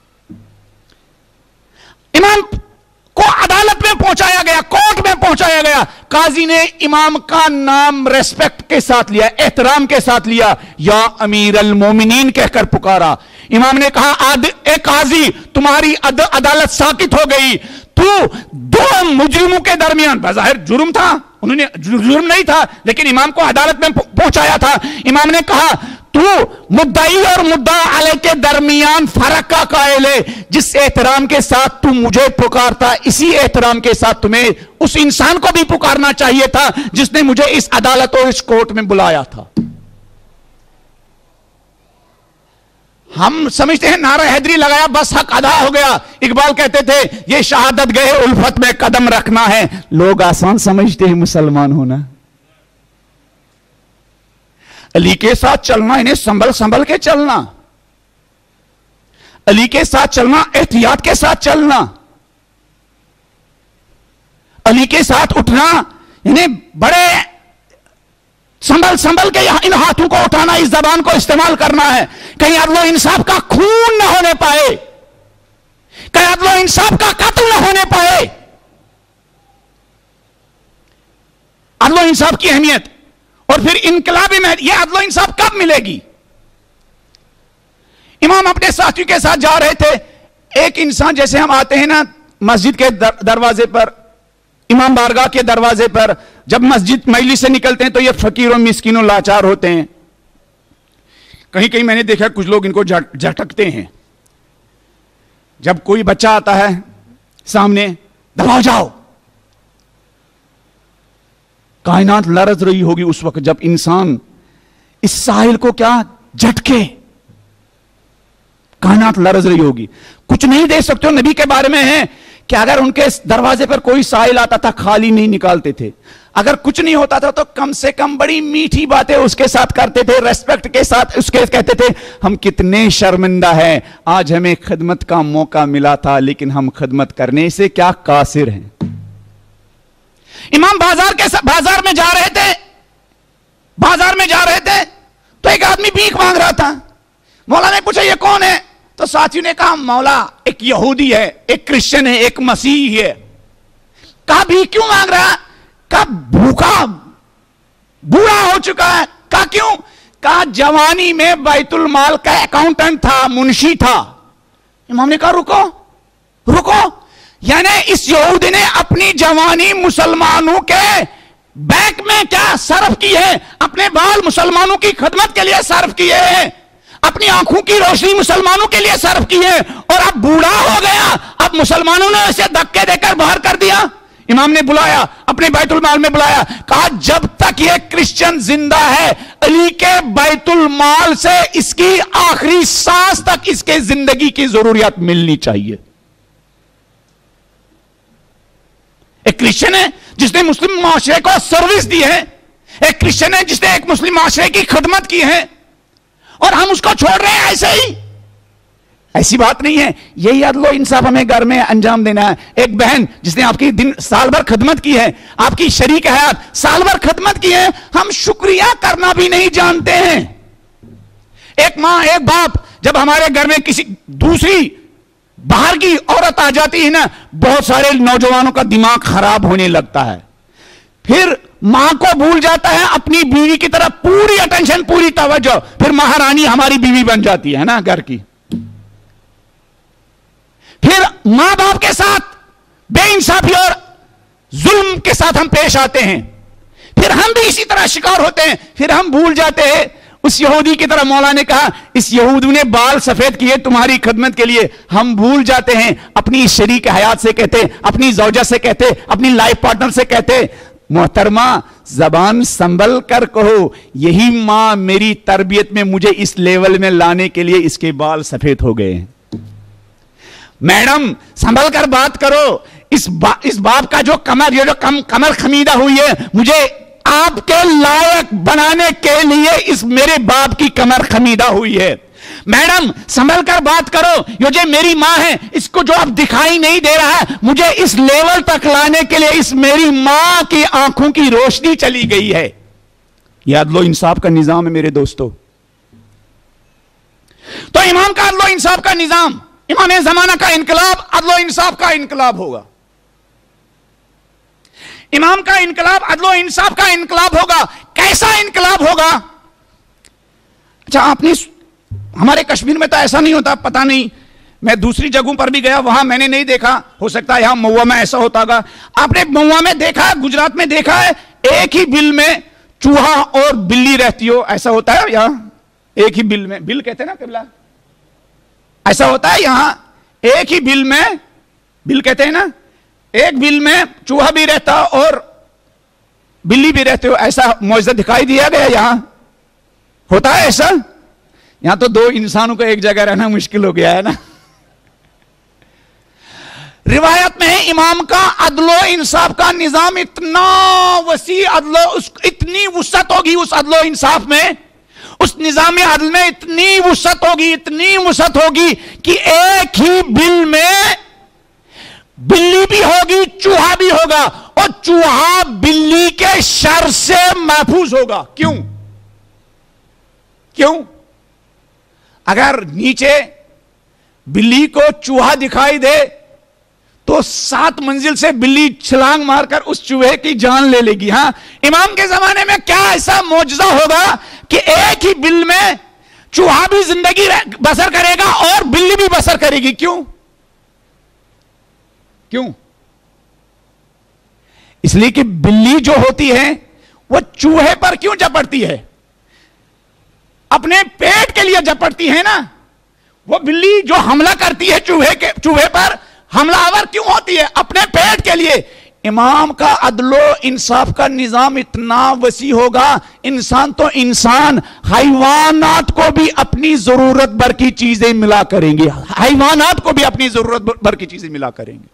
امام کو عدالت میں پہنچایا گیا، کورٹ میں پہنچایا گیا، قاضی نے امام کا نام ریسپیکٹ کے ساتھ لیا، احترام کے ساتھ لیا، یا امیر المومنین کہہ کر پکارا۔ امام نے کہا آد اے قاضی تمہاری عد عدالت ساکت ہو گئی، تو دو مجرموں کے درمیان، بظاہر جرم تھا، انہوں نے جرم نہیں تھا لیکن امام کو عدالت میں پہنچایا تھا۔ امام نے کہا تو مدعی اور مدعا علیہ کے درمیان فرق کا قائل ہے، جس احترام کے ساتھ تو مجھے پکارتا اسی احترام کے ساتھ تمہیں اس انسان کو بھی پکارنا چاہیے تھا جس نے مجھے اس عدالت اور اس کورٹ میں بلایا تھا۔ ہم سمجھتے ہیں نعرہ حیدری لگایا بس حق ادا ہو گیا۔ اقبال کہتے تھے یہ شہادت گئے الفت میں قدم رکھنا ہے۔ لوگ آسان سمجھتے ہیں مسلمان ہونا، علی کے ساتھ چلنا انہیں سنبھل سنبھل کے چلنا، علی کے ساتھ چلنا احتیاط کے ساتھ چلنا، علی کے ساتھ اٹھنا انہیں بڑے سنبھل سنبھل کے ان ہاتھوں کو اٹھانا، اس زبان کو استعمال کرنا ہے، کہیں عدل و انصاف کا خون نہ ہونے پائے، کہیں عدل و انصاف کا قتل نہ ہونے پائے۔ عدل و انصاف کی اہمیت، اور پھر انقلابی میں یہ عدل و انصاف کب ملے گی؟ امام اپنے ساتھیوں کے ساتھ جا رہے تھے، ایک انسان جیسے ہم آتے ہیں نا مسجد کے دروازے پر، امام بارگاہ کے دروازے پر، جب مسجد مجلس سے نکلتے ہیں تو یہ فقیروں مسکینوں لاچار ہوتے ہیں، کہیں کہیں میں نے دیکھا کچھ لوگ ان کو جھٹکتے ہیں۔ جب کوئی بچہ آتا ہے سامنے، دباؤ جاؤ، کائنات لرز رہی ہوگی اس وقت جب انسان اس ساحل کو کیا جھٹکے، کائنات لرز رہی ہوگی۔ کچھ نہیں دے سکتے ہو، نبی کے بارے میں ہے کہ اگر ان کے دروازے پر کوئی سائل آتا تھا خالی نہیں نکالتے تھے، اگر کچھ نہیں ہوتا تھا تو کم سے کم بڑی میٹھی باتیں اس کے ساتھ کرتے تھے، ریسپیکٹ کے ساتھ اس کے کہتے تھے ہم کتنے شرمندہ ہیں، آج ہمیں خدمت کا موقع ملا تھا لیکن ہم خدمت کرنے سے کیا قاصر ہیں۔ امام بازار کے بازار میں جا رہے تھے بازار میں جا رہے تھے تو ایک آدمی بھیک مانگ رہا تھا۔ مولا نے پوچھا یہ کون ہے؟ تو ساتھیوں نے کہا مولا ایک یہودی ہے، ایک کرسچن ہے، ایک مسیحی ہے۔ کہا بھیک کیوں مانگ رہا؟ کہا بھوکا بوڑھا ہو چکا ہے۔ کہا کیوں؟ کہا جوانی میں بیت المال کا اکاؤنٹنٹ تھا، منشی تھا۔ امام نے کہا رکو رکو، یعنی اس یہودی نے اپنی جوانی مسلمانوں کے بینک میں کیا صرف کی ہے، اپنے بال مسلمانوں کی خدمت کے لیے صرف کیے ہیں، اپنی آنکھوں کی روشنی مسلمانوں کے لیے صرف کی ہے، اور اب بوڑھا ہو گیا، اب مسلمانوں نے اسے دھکے دے کر باہر کر دیا۔ امام نے بلایا، اپنے بیت المال میں بلایا، کہا جب تک یہ کرسچن زندہ ہے علی کے بیت المال سے اس کی آخری سانس تک اس کے زندگی کی ضروریات ملنی چاہیے۔ ایک کرسچن ہے جس نے مسلم معاشرے کو سروس دی ہے، ایک کرسچن ہے جس نے ایک مسلم معاشرے کی خدمت کی ہے، اور ہم اس کو چھوڑ رہے ہیں ایسے ہی۔ ایسی بات نہیں ہے، یہی عدل و انصاف ہمیں گھر میں انجام دینا ہے۔ ایک بہن جس نے آپ کی دن سال بھر خدمت کی ہے، آپ کی شریک حیات سال بھر خدمت کی ہے، ہم شکریہ کرنا بھی نہیں جانتے ہیں۔ ایک ماں ایک باپ جب ہمارے گھر میں کسی دوسری باہر کی عورت آ جاتی ہے نا، بہت سارے نوجوانوں کا دماغ خراب ہونے لگتا ہے، پھر ماں کو بھول جاتا ہے اپنی بیوی کی طرف پوری اٹینشن پوری توجہ، پھر مہارانی ہماری بیوی بن جاتی ہے نا گھر کی۔ پھر ماں باپ کے ساتھ بے انصافی اور ظلم کے ساتھ ہم پیش آتے ہیں، پھر ہم بھی اسی طرح شکار ہوتے ہیں، پھر ہم بھول جاتے ہیں اس یہودی کی طرح۔ مولا نے کہا اس یہودی نے بال سفید کیے تمہاری خدمت کے لیے، ہم بھول جاتے ہیں اپنی شریک حیات سے کہتے، اپنی زوجہ سے کہتے، اپنی لائف پارٹنر سے کہتے محترمہ زبان سنبھل کر کہو، یہی ماں میری تربیت میں مجھے اس لیول میں لانے کے لیے اس کے بال سفید ہو گئے ہیں۔ میڈم سنبھل کر بات کرو، اس با اس باپ کا جو کمر یہ جو کم کمر خمیدہ ہوئی ہے، مجھے آپ کے لائق بنانے کے لیے اس میرے باپ کی کمر خمیدہ ہوئی ہے۔ میڈم سنبھل کر بات کرو، یہ جو میری ماں ہے اس کو جو اب دکھائی نہیں دے رہا ہے، مجھے اس لیول تک لانے کے لیے اس میری ماں کی آنکھوں کی روشنی چلی گئی ہے. یہ عدل و انصاف کا نظام ہے میرے دوستو. تو امام کا عدل و انصاف کا نظام، امام زمانہ کا انقلاب عدل و انصاف کا انقلاب ہوگا. امام کا انقلاب عدل و انصاف کا انقلاب ہوگا. کیسا انقلاب ہوگا؟ اچھا آپ نے ہمارے کشمیر میں تو ایسا نہیں ہوتا، پتہ نہیں، میں دوسری جگہوں پر بھی گیا، وہاں میں نے نہیں دیکھا، ہو سکتا ہے یہاں مہوا میں ایسا ہوتا گا. آپ نے مہوا میں دیکھا، گجرات میں دیکھا ہے، ایک ہی بل میں چوہا اور بلی رہتی ہو، ایسا ہوتا ہے یہاں؟ ایک ہی بل میں، بل کہتے ہیں نا قبلہ، ایسا ہوتا ہے یہاں؟ ایک ہی بل میں، بل کہتے ہیں نا، ایک بل میں چوہا بھی رہتا اور بلی بھی رہتے ہو، ایسا معجزہ دکھائی دیا گیا یہاں؟ ہوتا ہے ایسا؟ یہاں تو دو انسانوں کو ایک جگہ رہنا مشکل ہو گیا ہے نا. روایت میں ہے امام کا عدل و انصاف کا نظام اتنا وسیع، عدل و اتنی وسعت ہوگی اس عدل و انصاف میں، اس نظام عدل میں اتنی وسعت ہوگی، اتنی وسعت ہوگی کہ ایک ہی بل میں بلی بھی ہوگی، چوہا بھی ہوگا، اور چوہا بلی کے شر سے محفوظ ہوگا. کیوں؟ کیوں؟ اگر نیچے بلی کو چوہا دکھائی دے تو سات منزل سے بلی چھلانگ مار کر اس چوہے کی جان لے لے گی. ہاں، امام کے زمانے میں کیا ایسا معجزہ ہوگا کہ ایک ہی بل میں چوہا بھی زندگی بسر کرے گا اور بلی بھی بسر کرے گی. کیوں؟ کیوں؟ اس لیے کہ بلی جو ہوتی ہے وہ چوہے پر کیوں جپٹتی ہے؟ اپنے پیٹ کے لیے جپٹتی ہے نا. وہ بلی جو حملہ کرتی ہے چوہے کے چوہے پر حملہ آور کیوں ہوتی ہے؟ اپنے پیٹ کے لیے. امام کا عدل و انصاف کا نظام اتنا وسیع ہوگا، انسان تو انسان، حیوانات کو بھی اپنی ضرورت بھر کی چیزیں ملا کریں گے، حیوانات کو بھی اپنی ضرورت بھر کی چیزیں ملا کریں گے.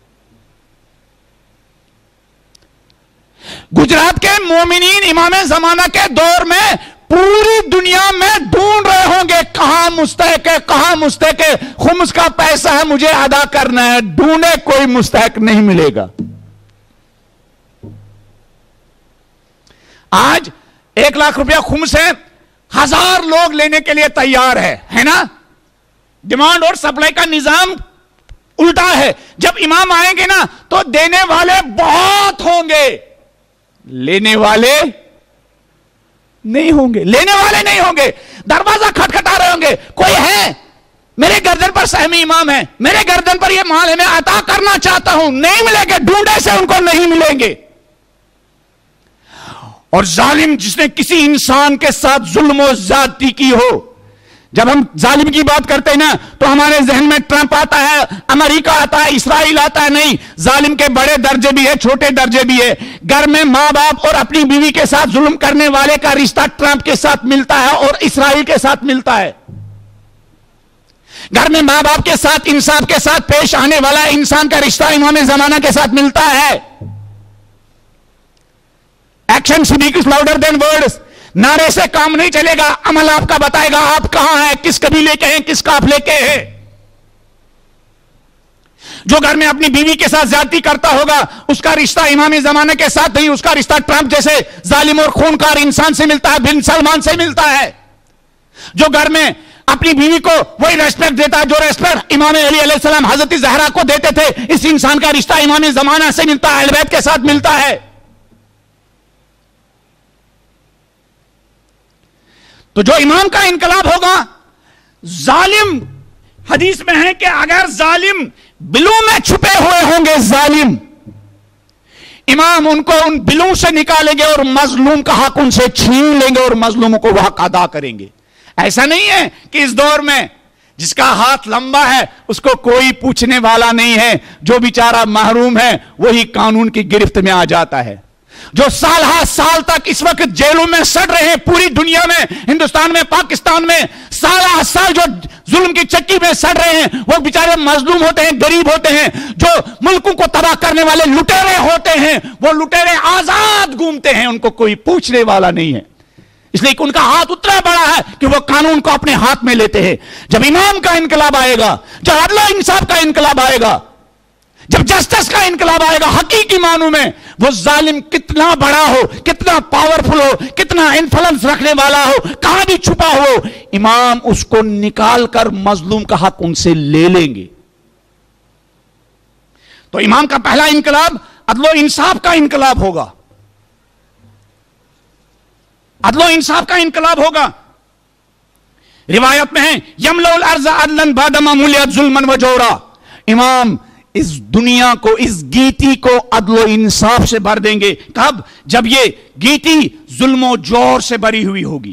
گجرات کے مومنین امام زمانہ کے دور میں پوری دنیا میں ڈھونڈ رہے ہوں گے کہاں مستحق ہے، کہاں مستحق ہے، خمس کا پیسہ ہے مجھے ادا کرنا ہے. ڈھونڈے کوئی مستحق نہیں ملے گا. آج ایک لاکھ روپیہ خمس ہے، ہزار لوگ لینے کے لیے تیار ہے ہے نا. ڈیمانڈ اور سپلائی کا نظام الٹا ہے. جب امام آئیں گے نا تو دینے والے بہت ہوں گے، لینے والے نہیں ہوں گے، لینے والے نہیں ہوں گے. دروازہ کھٹکھٹا رہے ہوں گے، کوئی ہے میرے گردن پر سہمی امام ہے، میرے گردن پر یہ مال ہے، میں عطا کرنا چاہتا ہوں. نہیں ملیں گے، ڈھونڈے سے ان کو نہیں ملیں گے. اور ظالم جس نے کسی انسان کے ساتھ ظلم و زیادتی کی ہو، جب ہم ظالم کی بات کرتے ہیں نا تو ہمارے ذہن میں ٹرمپ آتا ہے، امریکہ آتا ہے، اسرائیل آتا ہے. نہیں، ظالم کے بڑے درجے بھی ہے، چھوٹے درجے بھی ہے. گھر میں ماں باپ اور اپنی بیوی کے ساتھ ظلم کرنے والے کا رشتہ ٹرمپ کے ساتھ ملتا ہے اور اسرائیل کے ساتھ ملتا ہے. گھر میں ماں باپ کے ساتھ انصاف کے ساتھ پیش آنے والا انسان کا رشتہ امام زمانہ کے ساتھ ملتا ہے. Action speaks louder than words. نعرے سے کام نہیں چلے گا، عمل آپ کا بتائے گا آپ کہاں ہیں، کس قبیلے کے ہیں، کس قافلے کے ہیں. جو گھر میں اپنی بیوی کے ساتھ زیادتی کرتا ہوگا اس کا رشتہ امام زمانے کے ساتھ نہیں، اس کا رشتہ ٹرمپ جیسے ظالم اور خونخوار انسان سے ملتا ہے، بن سلمان سے ملتا ہے. جو گھر میں اپنی بیوی کو وہی ریسپیکٹ دیتا ہے جو ریسپیکٹ امام علی علیہ السلام حضرت زہرا کو دیتے تھے، اس انسان کا رشتہ امام زمانہ سے ملتا ہے، اہل بیت کے ساتھ ملتا ہے. تو جو امام کا انقلاب ہوگا، ظالم، حدیث میں ہے کہ اگر ظالم بلوں میں چھپے ہوئے ہوں گے، ظالم، امام ان کو ان بلوں سے نکالیں گے اور مظلوم کا حق ان سے چھین لیں گے اور مظلوموں کو وہ حق ادا کریں گے. ایسا نہیں ہے کہ اس دور میں جس کا ہاتھ لمبا ہے اس کو کوئی پوچھنے والا نہیں ہے، جو بیچارہ محروم ہے وہی قانون کی گرفت میں آ جاتا ہے. جو سال ہا سال تک اس وقت جیلوں میں سڑ رہے ہیں، پوری دنیا میں، ہندوستان میں، پاکستان میں سال ہا سال جو ظلم کی چکی میں سڑ رہے ہیں، وہ بیچارے مظلوم ہوتے ہیں، غریب ہوتے ہیں. جو ملکوں کو تباہ کرنے والے لٹیرے ہوتے ہیں، وہ لٹیرے آزاد گھومتے ہیں، ان کو کوئی پوچھنے والا نہیں ہے. اس لیے کہ ان کا ہاتھ اتنا بڑا ہے کہ وہ قانون کو اپنے ہاتھ میں لیتے ہیں. جب امام کا انقلاب آئے گا، جب عدل و انصاف کا انقلاب آئے گا، جب جسٹس کا انقلاب آئے گا حقیقی معنوں میں، وہ ظالم کتنا بڑا ہو، کتنا پاورفل ہو، کتنا انفلوئنس رکھنے والا ہو، کہاں بھی چھپا ہو، امام اس کو نکال کر مظلوم کا حق ان سے لے لیں گے. تو امام کا پہلا انقلاب عدل و انصاف کا انقلاب ہوگا. عدل و انصاف کا انقلاب ہوگا. روایت میں ہے یملؤ الارض عدلا بعدما ملئت ظلما وجورا. امام اس دنیا کو، اس گیتی کو عدل و انصاف سے بھر دیں گے. کب؟ جب یہ گیتی ظلم و جور سے بھری ہوئی ہوگی.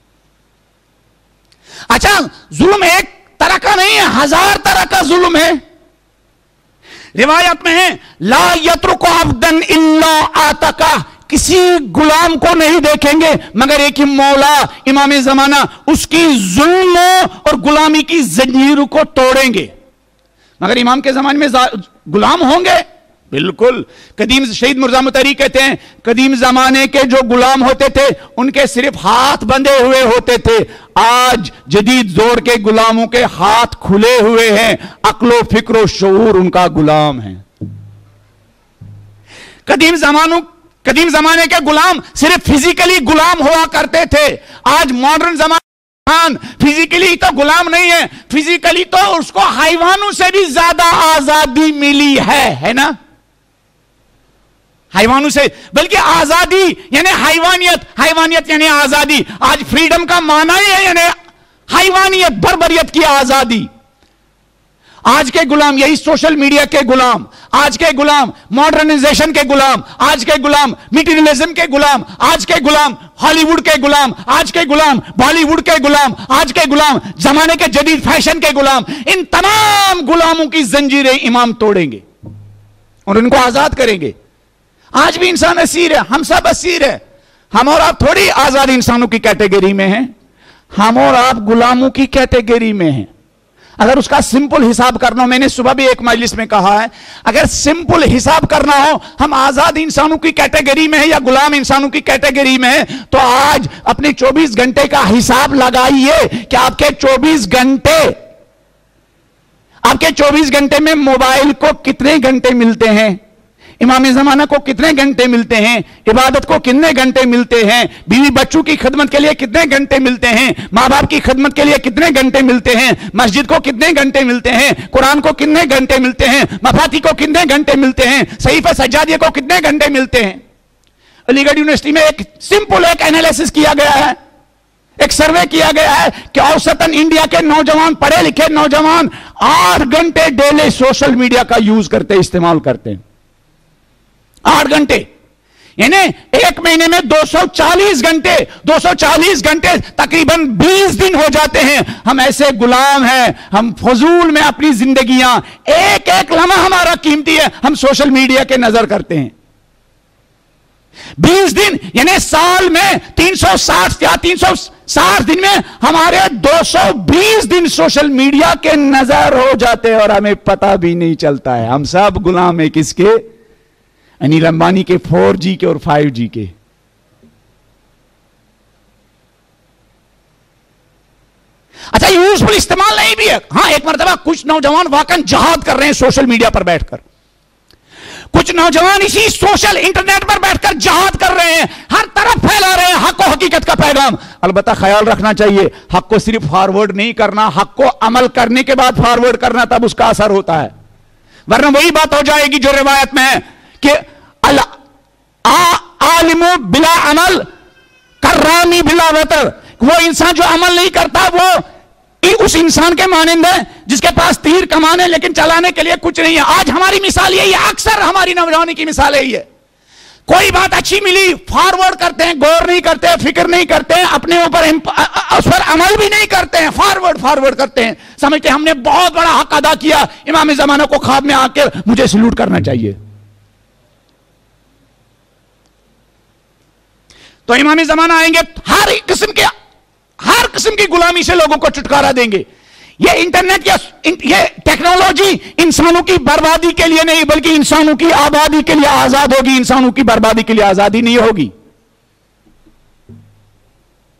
اچھا، ظلم ایک طرح کا نہیں ہے، ہزار طرح کا ظلم ہے. روایت میں ہے لا یترک عبدا الا آتقہ. کسی غلام کو نہیں دیکھیں گے مگر ایک ہی مولا امام زمانہ اس کی ظلم اور غلامی کی زنجیر کو توڑیں گے. مگر امام کے زمانے میں غلام ہوں گے؟ بالکل. قدیم شہید مرزا مطہری کہتے ہیں قدیم زمانے کے جو غلام ہوتے تھے ان کے صرف ہاتھ بندھے ہوئے ہوتے تھے. آج جدید دور کے غلاموں کے ہاتھ کھلے ہوئے ہیں، عقل و فکر و شعور ان کا غلام ہے. قدیم زمانوں قدیم زمانے کے غلام صرف فزیکلی غلام ہوا کرتے تھے. آج ماڈرن زمانہ فزیکلی تو غلام نہیں ہے، فزیکلی تو اس کو حیوانوں سے بھی زیادہ آزادی ملی ہے ہے نا؟ حیوانوں سے، بلکہ آزادی یعنی حیوانیت، حیوانیت یعنی آزادی. آج فریڈم کا معنی ہے یعنی حیوانیت، بربریت کی آزادی. آج کے غلام یہی سوشل میڈیا کے غلام، آج کے غلام ماڈرنائزیشن کے غلام، آج کے غلام میٹیریلزم کے غلام، آج کے غلام ہالی ووڈ کے غلام، آج کے غلام بالی ووڈ کے غلام، آج کے غلام زمانے کے جدید فیشن کے غلام. ان تمام غلاموں کی زنجیریں امام توڑیں گے اور ان کو آزاد کریں گے. آج بھی انسان اسیر ہے، ہم سب اسیر ہیں. ہم اور آپ تھوڑی آزاد انسانوں کی کیٹیگری میں ہیں، ہم اور آپ غلاموں کی کیٹیگری میں ہیں. اگر اس کا سمپل حساب کرنا ہو، میں نے صبح بھی ایک مجلس میں کہا ہے، اگر سمپل حساب کرنا ہو ہم آزاد انسانوں کی کیٹیگری میں ہیں یا غلام انسانوں کی کیٹیگری میں ہیں، تو آج اپنے چوبیس گھنٹے کا حساب لگائیے کہ آپ کے چوبیس گھنٹے آپ کے چوبیس گھنٹے میں موبائل کو کتنے گھنٹے ملتے ہیں، امام زمانہ کو کتنے گھنٹے ملتے ہیں، عبادت کو کتنے گھنٹے ملتے ہیں، بیوی بچوں کی خدمت کے لیے کتنے گھنٹے ملتے ہیں، ماں باپ کی خدمت کے لیے کتنے گھنٹے ملتے ہیں، مسجد کو کتنے گھنٹے ملتے ہیں، قرآن کو کتنے گھنٹے ملتے ہیں، مفاتی کو کتنے گھنٹے ملتے ہیں، صحیفہ سجادیہ کو کتنے گھنٹے ملتے ہیں. علی گڑھ یونیورسٹی میں ایک سمپل ایک انالیسس کیا گیا ہے، ایک سروے کیا گیا ہے کہ اوسطاً انڈیا کے نوجوان، پڑھے لکھے نوجوان آٹھ گھنٹے ڈیلی سوشل میڈیا کا یوز کرتے، استعمال کرتے ہیں. آٹھ گھنٹے یعنی ایک مہینے میں دو سو چالیس گھنٹے دو سو چالیس گھنٹے تقریباً بیس دن ہو جاتے ہیں. ہم ایسے غلام ہیں، ہم فضول میں اپنی زندگیاں، ایک ایک لمحہ ہمارا قیمتی ہے، ہم سوشل میڈیا کے نظر کرتے ہیں. بیس دن یعنی سال میں تین سو ساٹھ یا تین سو ساٹھ دن میں ہمارے دو سو بیس دن سوشل میڈیا کے نظر ہو جاتے ہیں اور ہمیں پتہ بھی نہیں چلتا ہے. ہم سب غلام ہیں کس کے؟ انیل امبانی کے، فور جی کے اور فائیو جی کے. اچھا، یوزفل استعمال نہیں بھی ہے. ہاں، ایک مرتبہ کچھ نوجوان واقعا جہاد کر رہے ہیں سوشل میڈیا پر بیٹھ کر، کچھ نوجوان اسی سوشل انٹرنیٹ پر بیٹھ کر جہاد کر رہے ہیں، ہر طرف پھیلا رہے ہیں حق و حقیقت کا پیغام. البتہ خیال رکھنا چاہیے، حق کو صرف فارورڈ نہیں کرنا، حق کو عمل کرنے کے بعد فارورڈ کرنا، تب اس کا اثر ہوتا ہے. ورنہ وہی بات ہو جائے گی جو روایت میں ہے کہ عالم بلا عمل کرامی بلا وطر. وہ انسان جو عمل نہیں کرتا وہ اس انسان کے مانند ہے جس کے پاس تیر کمان ہے لیکن چلانے کے لیے کچھ نہیں ہے. آج ہماری مثال یہی ہے، اکثر ہماری نوجوانی کی مثال یہی ہے. کوئی بات اچھی ملی فارورڈ کرتے ہیں، غور نہیں کرتے، فکر نہیں کرتے ہیں، اپنے اوپر اس پر عمل بھی نہیں کرتے ہیں، فارورڈ فارورڈ کرتے ہیں، سمجھتے ہم نے بہت بڑا حق ادا کیا، امام زمانہ کو خواب میں آ کے مجھے سلوٹ کرنا چاہیے. تو امام زمانہ آئیں گے، ہر قسم کے ہر قسم کی غلامی سے لوگوں کو چھٹکارا دیں گے. یہ انٹرنیٹ، یہ ٹیکنالوجی انسانوں کی بربادی کے لیے نہیں بلکہ انسانوں کی آبادی کے لیے آزاد ہوگی، انسانوں کی بربادی کے لیے آزادی نہیں ہوگی.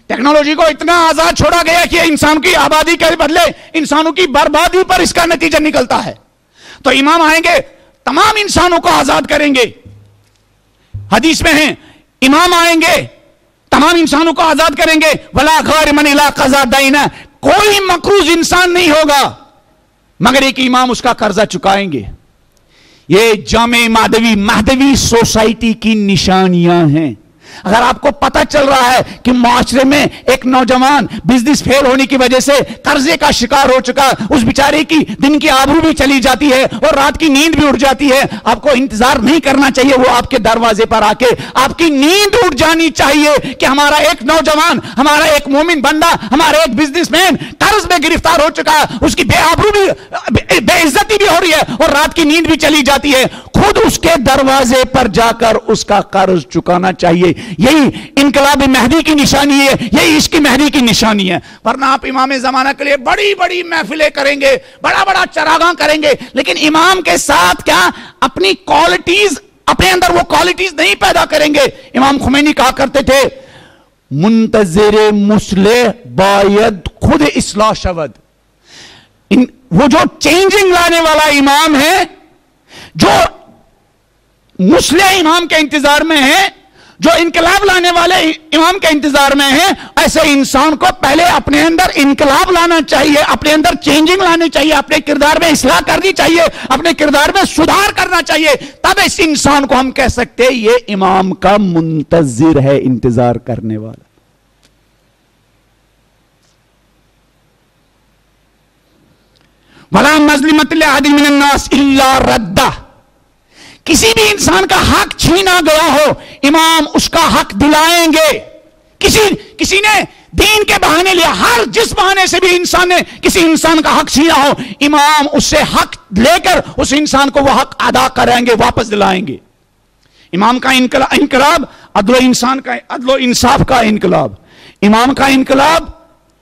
टेक्नोलॉजी को इतना आजाद छोड़ा गया कि इंसान की आबादी के बदले इंसानों की बर्बादी पर इसका नतीजा निकलता है। तो इमाम आएंगे, तमाम इंसानों को आजाद करेंगे। हदीस में है, इमाम आएंगे, तमाम इंसानों को आजाद करेंगे। वला गारिमन इला क़ज़ा दैन, कोई मकरूज इंसान नहीं होगा मगर एक इमाम उसका कर्जा चुकाएंगे। ये जामे माधवी महदवी सोसाइटी की निशानियां हैं। अगर आपको पता चल रहा है कि माशरे में एक नौजवान बिजनेस फेल होने की वजह से कर्जे का शिकार हो चुका, उस बेचारे की दिन की आबरू भी चली जाती है और रात की नींद भी उड़ जाती है, आपको इंतजार नहीं करना चाहिए वो आपके दरवाजे पर आके, आपकी नींद उड़ जानी चाहिए कि हमारा एक नौजवान, हमारा एक मोमिन बंदा, हमारा एक बिजनेसमैन कर्ज में गिरफ्तार हो चुका, उसकी बेआबरू भी, बेइज्जती भी हो रही है और रात की नींद भी चली जाती है। खुद उसके दरवाजे पर जाकर उसका कर्ज चुकाना चाहिए। यही इनकलाब महदी की निशानी है, यही इसकी महदी की निशानी है। वरना आप इमाम ज़माना के लिए बड़ी बड़ी महफिलें करेंगे, बड़ा बड़ा चरागां करेंगे, लेकिन इमाम के साथ क्या अपनी क्वालिटीज, अपने अंदर वो क्वालिटीज नहीं पैदा करेंगे। इमाम खुमैनी कहा करते थे, मुंतज़िर मुस्लिह बायद खुद इस्लाह शवद। इन वो जो चेंजिंग लाने वाला इमाम है, जो मुस्लिह इमाम के इंतजार में है, जो इनकलाब लाने वाले इमाम के इंतजार में है, ऐसे इंसान को पहले अपने अंदर इनकलाब लाना चाहिए, अपने अंदर चेंजिंग लानी चाहिए, अपने किरदार में इस्लाह करनी चाहिए, अपने किरदार में सुधार करना चाहिए। तब इस इंसान को हम कह सकते हैं ये इमाम का मुंतज़िर है, इंतजार करने वाला। वला मज़लिमत लिअहदिन मिनन नास इल्ला रद्दा, किसी भी इंसान का हक छीना गया हो, इमाम उसका हक दिलाएंगे। किसी किसी ने दीन के बहाने लिया, हर जिस बहाने से भी इंसान ने किसी इंसान का हक छीना हो, इमाम उससे हक लेकर उस इंसान को वह हक अदा करेंगे, वापस दिलाएंगे। इमाम का इनकलाब अदलो इंसान का, अदलो इंसाफ का इनकलाब। इमाम का इनकलाब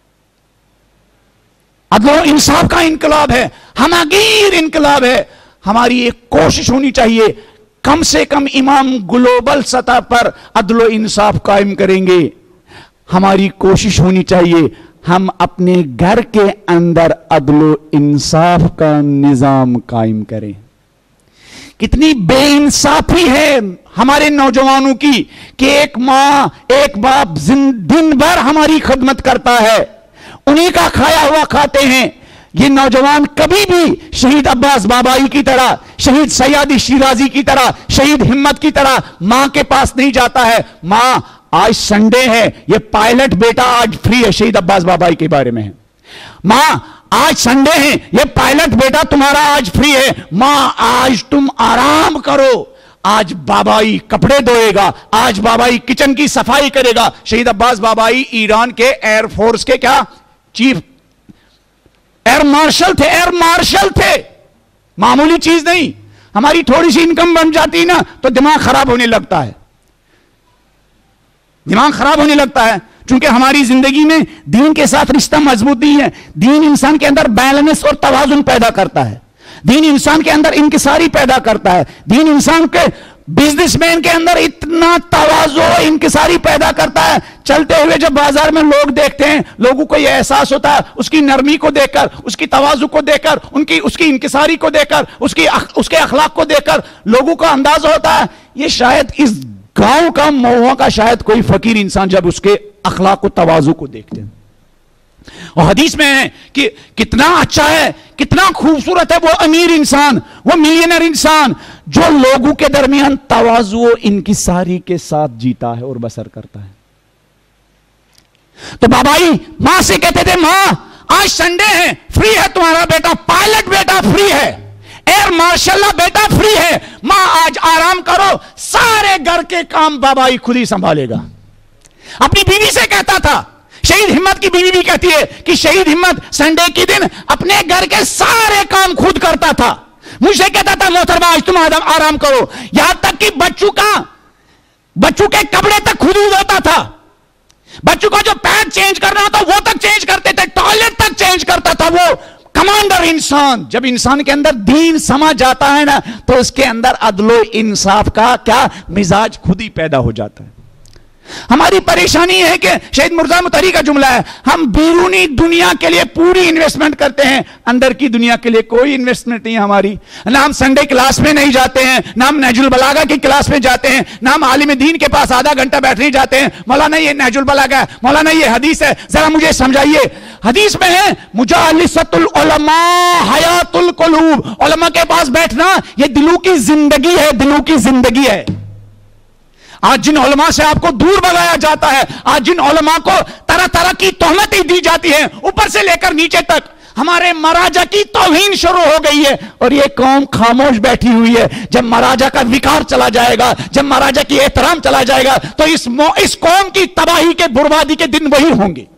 अदलो इंसाफ का इनकलाब है, हमगीर इनकलाब है। हमारी एक कोशिश होनी चाहिए, कम से कम इमाम ग्लोबल सतह पर अदलो इंसाफ कायम करेंगे। हमारी कोशिश होनी चाहिए हम अपने घर के अंदर अदलो इंसाफ का निजाम कायम करें। कितनी बेइंसाफी है हमारे नौजवानों की कि एक मां, एक बाप दिन भर हमारी खिदमत करता है, उन्हीं का खाया हुआ खाते हैं। ये नौजवान कभी भी शहीद अब्बास बाबाई की तरह, शहीद सैयदी शिराजी की तरह, शहीद हिम्मत की तरह मां के पास नहीं जाता है। मां आज संडे है, ये पायलट बेटा आज फ्री है, शहीद अब्बास बाबाई के बारे में है। मां आज संडे है, ये पायलट बेटा तुम्हारा आज फ्री है, मां आज तुम आराम करो, आज बाबाई कपड़े धोएगा, आज बाबाई किचन की सफाई करेगा। शहीद अब्बास बाबाई ईरान के एयरफोर्स के क्या चीफ एयर मार्शल थे, एयर मार्शल थे, मामूली चीज नहीं। हमारी थोड़ी सी इनकम बन जाती ना तो दिमाग खराब होने लगता है, दिमाग खराब होने लगता है, क्योंकि हमारी जिंदगी में दीन के साथ रिश्ता मजबूत नहीं है। दीन इंसान के अंदर बैलेंस और तवाजुन पैदा करता है, दीन इंसान के अंदर इंकिसारी पैदा करता है, दीन इंसान के बिजनेसमैन के अंदर इतना तवाज़ो इंकिसारी पैदा करता है। चलते हुए जब बाजार में लोग देखते हैं, लोगों को यह एहसास होता है, उसकी नरमी को देखकर, उसकी तवाज़ु को देखकर, उनकी उसकी इंकिसारी को देखकर, उसकी उसके अखलाक को देखकर लोगों को अंदाजा होता है ये शायद इस गांव का, महुआ का शायद कोई फकीर इंसान, जब उसके अखलाक को, तवाज़ु को देखते हैं। और हदीस में है कि कितना अच्छा है, कितना खूबसूरत है वो अमीर इंसान, वो मिलियनर इंसान जो लोगों के दरमियान तवाज़ु इंकिसारी के साथ जीता है और बसर करता है। तो बाबाई मां से कहते थे, मां आज संडे है, फ्री है तुम्हारा बेटा, पायलट बेटा फ्री है, एयर मार्शल बेटा फ्री है, मां आज आराम करो, सारे घर के काम बाबाई खुद ही संभालेगा। अपनी बीवी से कहता था, शहीद हिम्मत की बीवी भी कहती है कि शहीद हिम्मत संडे के दिन अपने घर के सारे काम खुद करता था। मुझे कहता था, मोहतरमा आज तुम आराम करो, यहां तक कि बच्चों का बच्चों के कपड़े तक खुद ही धोता था, बच्चों का जो पैड चेंज करना होता वो तक चेंज करते थे, टॉयलेट तक चेंज करता था वो कमांडर इंसान। जब इंसान के अंदर दीन समा जाता है ना, तो उसके अंदर अदलो इंसाफ का क्या मिजाज खुद ही पैदा हो जाता है। ہماری پریشانی ہے کہ شہید مرزا مطہری کا جملہ ہے، ہم بیرونی دنیا کے لیے پوری انویسٹمنٹ کرتے ہیں، اندر کی دنیا کے لیے کوئی انویسٹمنٹ نہیں ہماری. نہ ہم سنڈے کلاس میں نہیں جاتے ہیں، نہ ہم نہج البلاغہ کی کلاس میں جاتے ہیں، نہ ہم عالم دین کے پاس آدھا گھنٹہ بیٹھنے جاتے ہیں. مولانا یہ نہج البلاغہ ہے، مولانا یہ حدیث ہے، ذرا مجھے سمجھائیے. حدیث میں ہے مجالست العلماء حیات القلوب، علماء کے پاس بیٹھنا یہ دلوں کی زندگی ہے، دلوں کی زندگی ہے. آج جن علماء سے آپ کو دور بھگایا جاتا ہے، آج جن علماء کو طرح طرح کی تہمتیں دی جاتی ہیں اوپر سے لے کر نیچے تک، ہمارے مراجع کی توہین شروع ہو گئی ہے اور یہ قوم خاموش بیٹھی ہوئی ہے. جب مراجع کا وقار چلا جائے گا، جب مراجع کی احترام چلا جائے گا تو اس اس قوم کی تباہی کے بربادی کے دن وہی ہوں گے.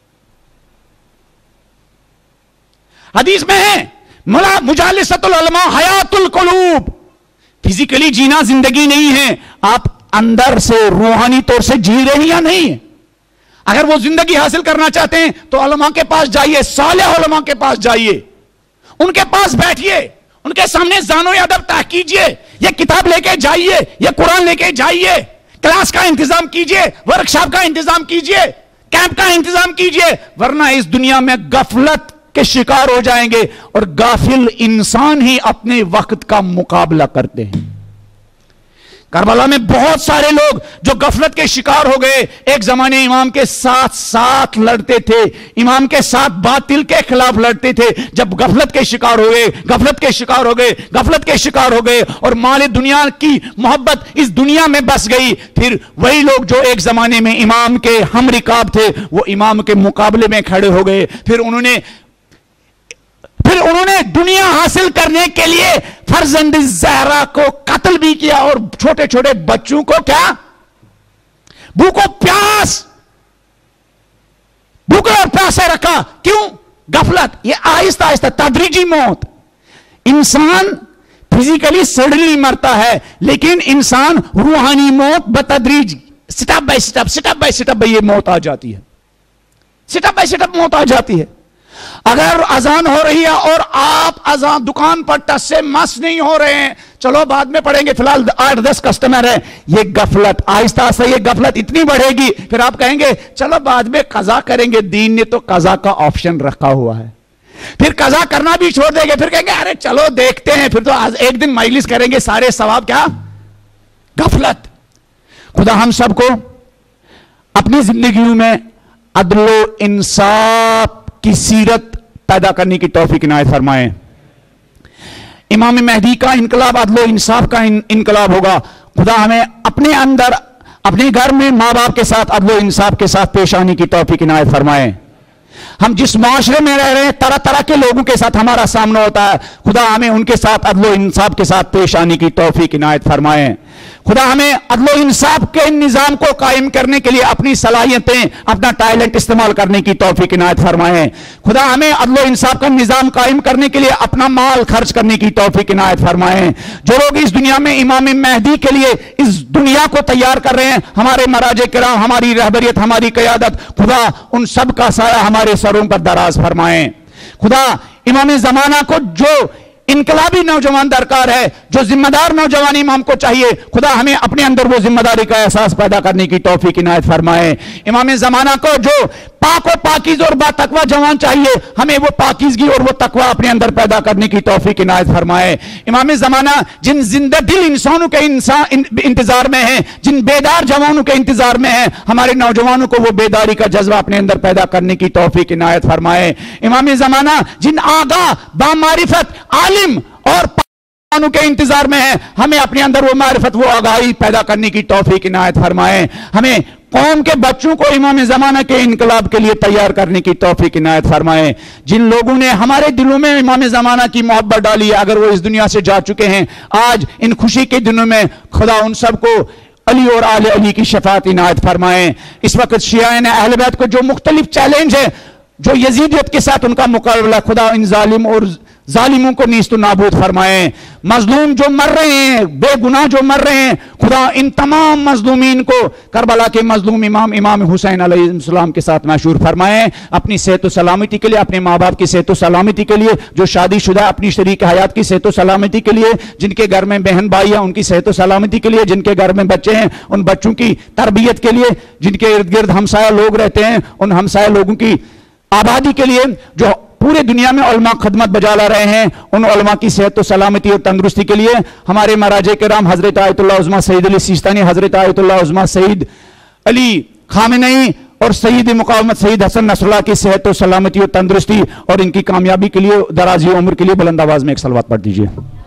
حدیث میں ہے مجالست العلماء حیات القلوب، فزیکلی جینا زندگی نہیں ہے، آپ اندر سے روحانی طور سے جی رہے ہیں یا نہیں. اگر وہ زندگی حاصل کرنا چاہتے ہیں تو علماء کے پاس جائیے، صالح علماء کے پاس جائیے، ان کے پاس بیٹھیے، ان کے سامنے زان و ادب طے کیجئے، یہ کتاب لے کے جائیے، یہ قرآن لے کے جائیے، کلاس کا انتظام کیجئے، ورکشاپ کا انتظام کیجئے، کیمپ کا انتظام کیجئے، ورنہ اس دنیا میں غفلت کے شکار ہو جائیں گے. اور غافل انسان ہی اپنے وقت کا مقابلہ کرتے ہیں. کربلا میں بہت سارے لوگ جو غفلت کے شکار ہو گئے، ایک زمانے امام کے ساتھ ساتھ لڑتے تھے، امام کے ساتھ باطل کے خلاف لڑتے تھے، جب غفلت کے شکار ہو گئے غفلت کے شکار ہو گئے غفلت کے شکار ہو گئے اور مال دنیا کی محبت اس دنیا میں بس گئی، پھر وہی لوگ جو ایک زمانے میں امام کے ہم رکاب تھے وہ امام کے مقابلے میں کھڑے ہو گئے. پھر انہوں نے پھر انہوں نے دنیا حاصل کرنے کے لیے فرزند زہرا کو قتل بھی کیا اور چھوٹے چھوٹے بچوں کو کیا بھوک و پیاس بھوکے اور پیاسے رکھا. کیوں؟ غفلت. یہ آہستہ آہستہ تدریجی موت. انسان فزیکلی سڈنلی مرتا ہے لیکن انسان روحانی موت بتدریج step by step step by step یہ موت آ جاتی ہے، سٹپ بائی سٹپ موت آ جاتی ہے. اگر اذان ہو رہی ہے اور آپ اذان دکان پر ٹس سے مس نہیں ہو رہے ہیں، چلو بعد میں پڑھیں گے، فی الحال آٹھ دس کسٹمر ہیں، یہ غفلت آہستہ آہستہ یہ غفلت اتنی بڑھے گی، پھر آپ کہیں گے چلو بعد میں قضا کریں گے. دین نے تو قضا کا آپشن رکھا ہوا ہے، پھر قضا کرنا بھی چھوڑ دیں گے، پھر کہیں گے ارے چلو دیکھتے ہیں، پھر تو ایک دن مجلس کریں گے سارے ثواب. کیا غفلت. خدا ہم سب کو اپنی زندگیوں میں عدل و انصاف کی سیرت پیدا کرنے کی توفیق عنایت فرمائیں. امام مہدی کا انقلاب عدل و انصاف کا انقلاب ہوگا. خدا ہمیں اپنے اندر اپنے گھر میں ماں باپ کے ساتھ عدل و انصاف کے ساتھ پیش آنے کی توفیق عنایت فرمائیں. ہم جس معاشرے میں رہ رہے ہیں طرح طرح کے لوگوں کے ساتھ ہمارا سامنا ہوتا ہے، خدا ہمیں ان کے ساتھ عدل و انصاف کے ساتھ پیش آنے کی توفیق عنایت فرمائیں. خدا ہمیں عدل و انصاف کے نظام کو قائم کرنے کے لیے اپنی صلاحیتیں اپنا ٹیلنٹ استعمال کرنے کی توفیق عنایت فرمائیں. خدا ہمیں عدل و انصاف کا نظام قائم کرنے کے لیے اپنا مال خرچ کرنے کی توفیق عنایت فرمائیں. جو لوگ اس دنیا میں امام مہدی کے لیے اس دنیا کو تیار کر رہے ہیں، ہمارے مراجع کرام، ہماری رہبریت، ہماری قیادت، خدا ان سب کا سایہ ہمارے سروں پر دراز فرمائیں. خدا امام زمانہ کو جو انقلابی نوجوان درکار ہے، جو ذمہ دار نوجوان امام کو چاہیے، خدا ہمیں اپنے اندر وہ ذمہ داری کا احساس پیدا کرنے کی توفیق عنایت فرمائے. امام زمانہ کو جو پاک و پاکیز اور با تقوی جوان چاہیے، ہمیں وہ پاکیزگی اور وہ تقوی اپنے اندر پیدا کرنے کی توفیق عنایت فرمائے. امام زمانہ جن زندہ دل انسانوں کے انسان انتظار میں ہیں، جن بیدار جوانوں کے انتظار میں ہیں، ہمارے نوجوانوں کو وہ بیداری کا جذبہ اپنے اندر پیدا کرنے کی توفیق عنایت فرمائے. امام زمانہ جن آگاہ بامعرفت عالم اور کے انتظار میں ہیں، ہمیں اپنے اندر وہ معرفت، وہ آگاہی پیدا کرنے کی توفیق عنایت فرمائے. ہمیں قوم کے بچوں کو امام زمانہ کے انقلاب کے لیے تیار کرنے کی توفیق عنایت فرمائے. جن لوگوں نے ہمارے دلوں میں امام زمانہ کی محبت ڈالی ہے، اگر وہ اس دنیا سے جا چکے ہیں، آج ان خوشی کے دنوں میں خدا ان سب کو علی اور آل علی کی شفاعت عنایت فرمائے. اس وقت شیعان اہل بیت کو جو مختلف چیلنج ہے، جو یزیدیت کے ساتھ ان کا مقابلہ، خدا ان ظالم اور ظالموں کو نیست و نابود فرمائیں، مظلوم جو مر رہے ہیں، بے گناہ جو مر رہے ہیں، خدا ان تمام مظلومین کو کربلا کے مظلوم امام امام حسین علیہ السلام کے ساتھ معشور فرمائیں، اپنی صحت و سلامتی کے لیے، اپنے ماں باپ کی صحت و سلامتی کے لیے، جو شادی شدہ اپنی شریک حیات کی صحت و سلامتی کے لیے، جن کے گھر میں بہن بھائی ہیں ان کی صحت و سلامتی کے لیے، جن کے گھر میں بچے ہیں ان بچوں کی تربیت کے لیے، جن کے ارد گرد ہمسایہ لوگ رہتے ہیں ان ہمسایہ لوگوں کی آبادی کے لیے، جو پورے دنیا میں علماء خدمت بجا لا رہے ہیں ان علماء کی صحت و سلامتی اور تندرستی کے لیے، ہمارے مراجع کرام حضرت آیت اللہ عظمہ سید علی سیستانی، حضرت آیت اللہ عظمہ سید علی خامنئی اور سید مقاومت سید حسن نصر اللہ کی صحت و سلامتی اور تندرستی اور ان کی کامیابی کے لیے، درازی عمر کے لیے بلند آواز میں ایک صلوات پڑھ دیجئے۔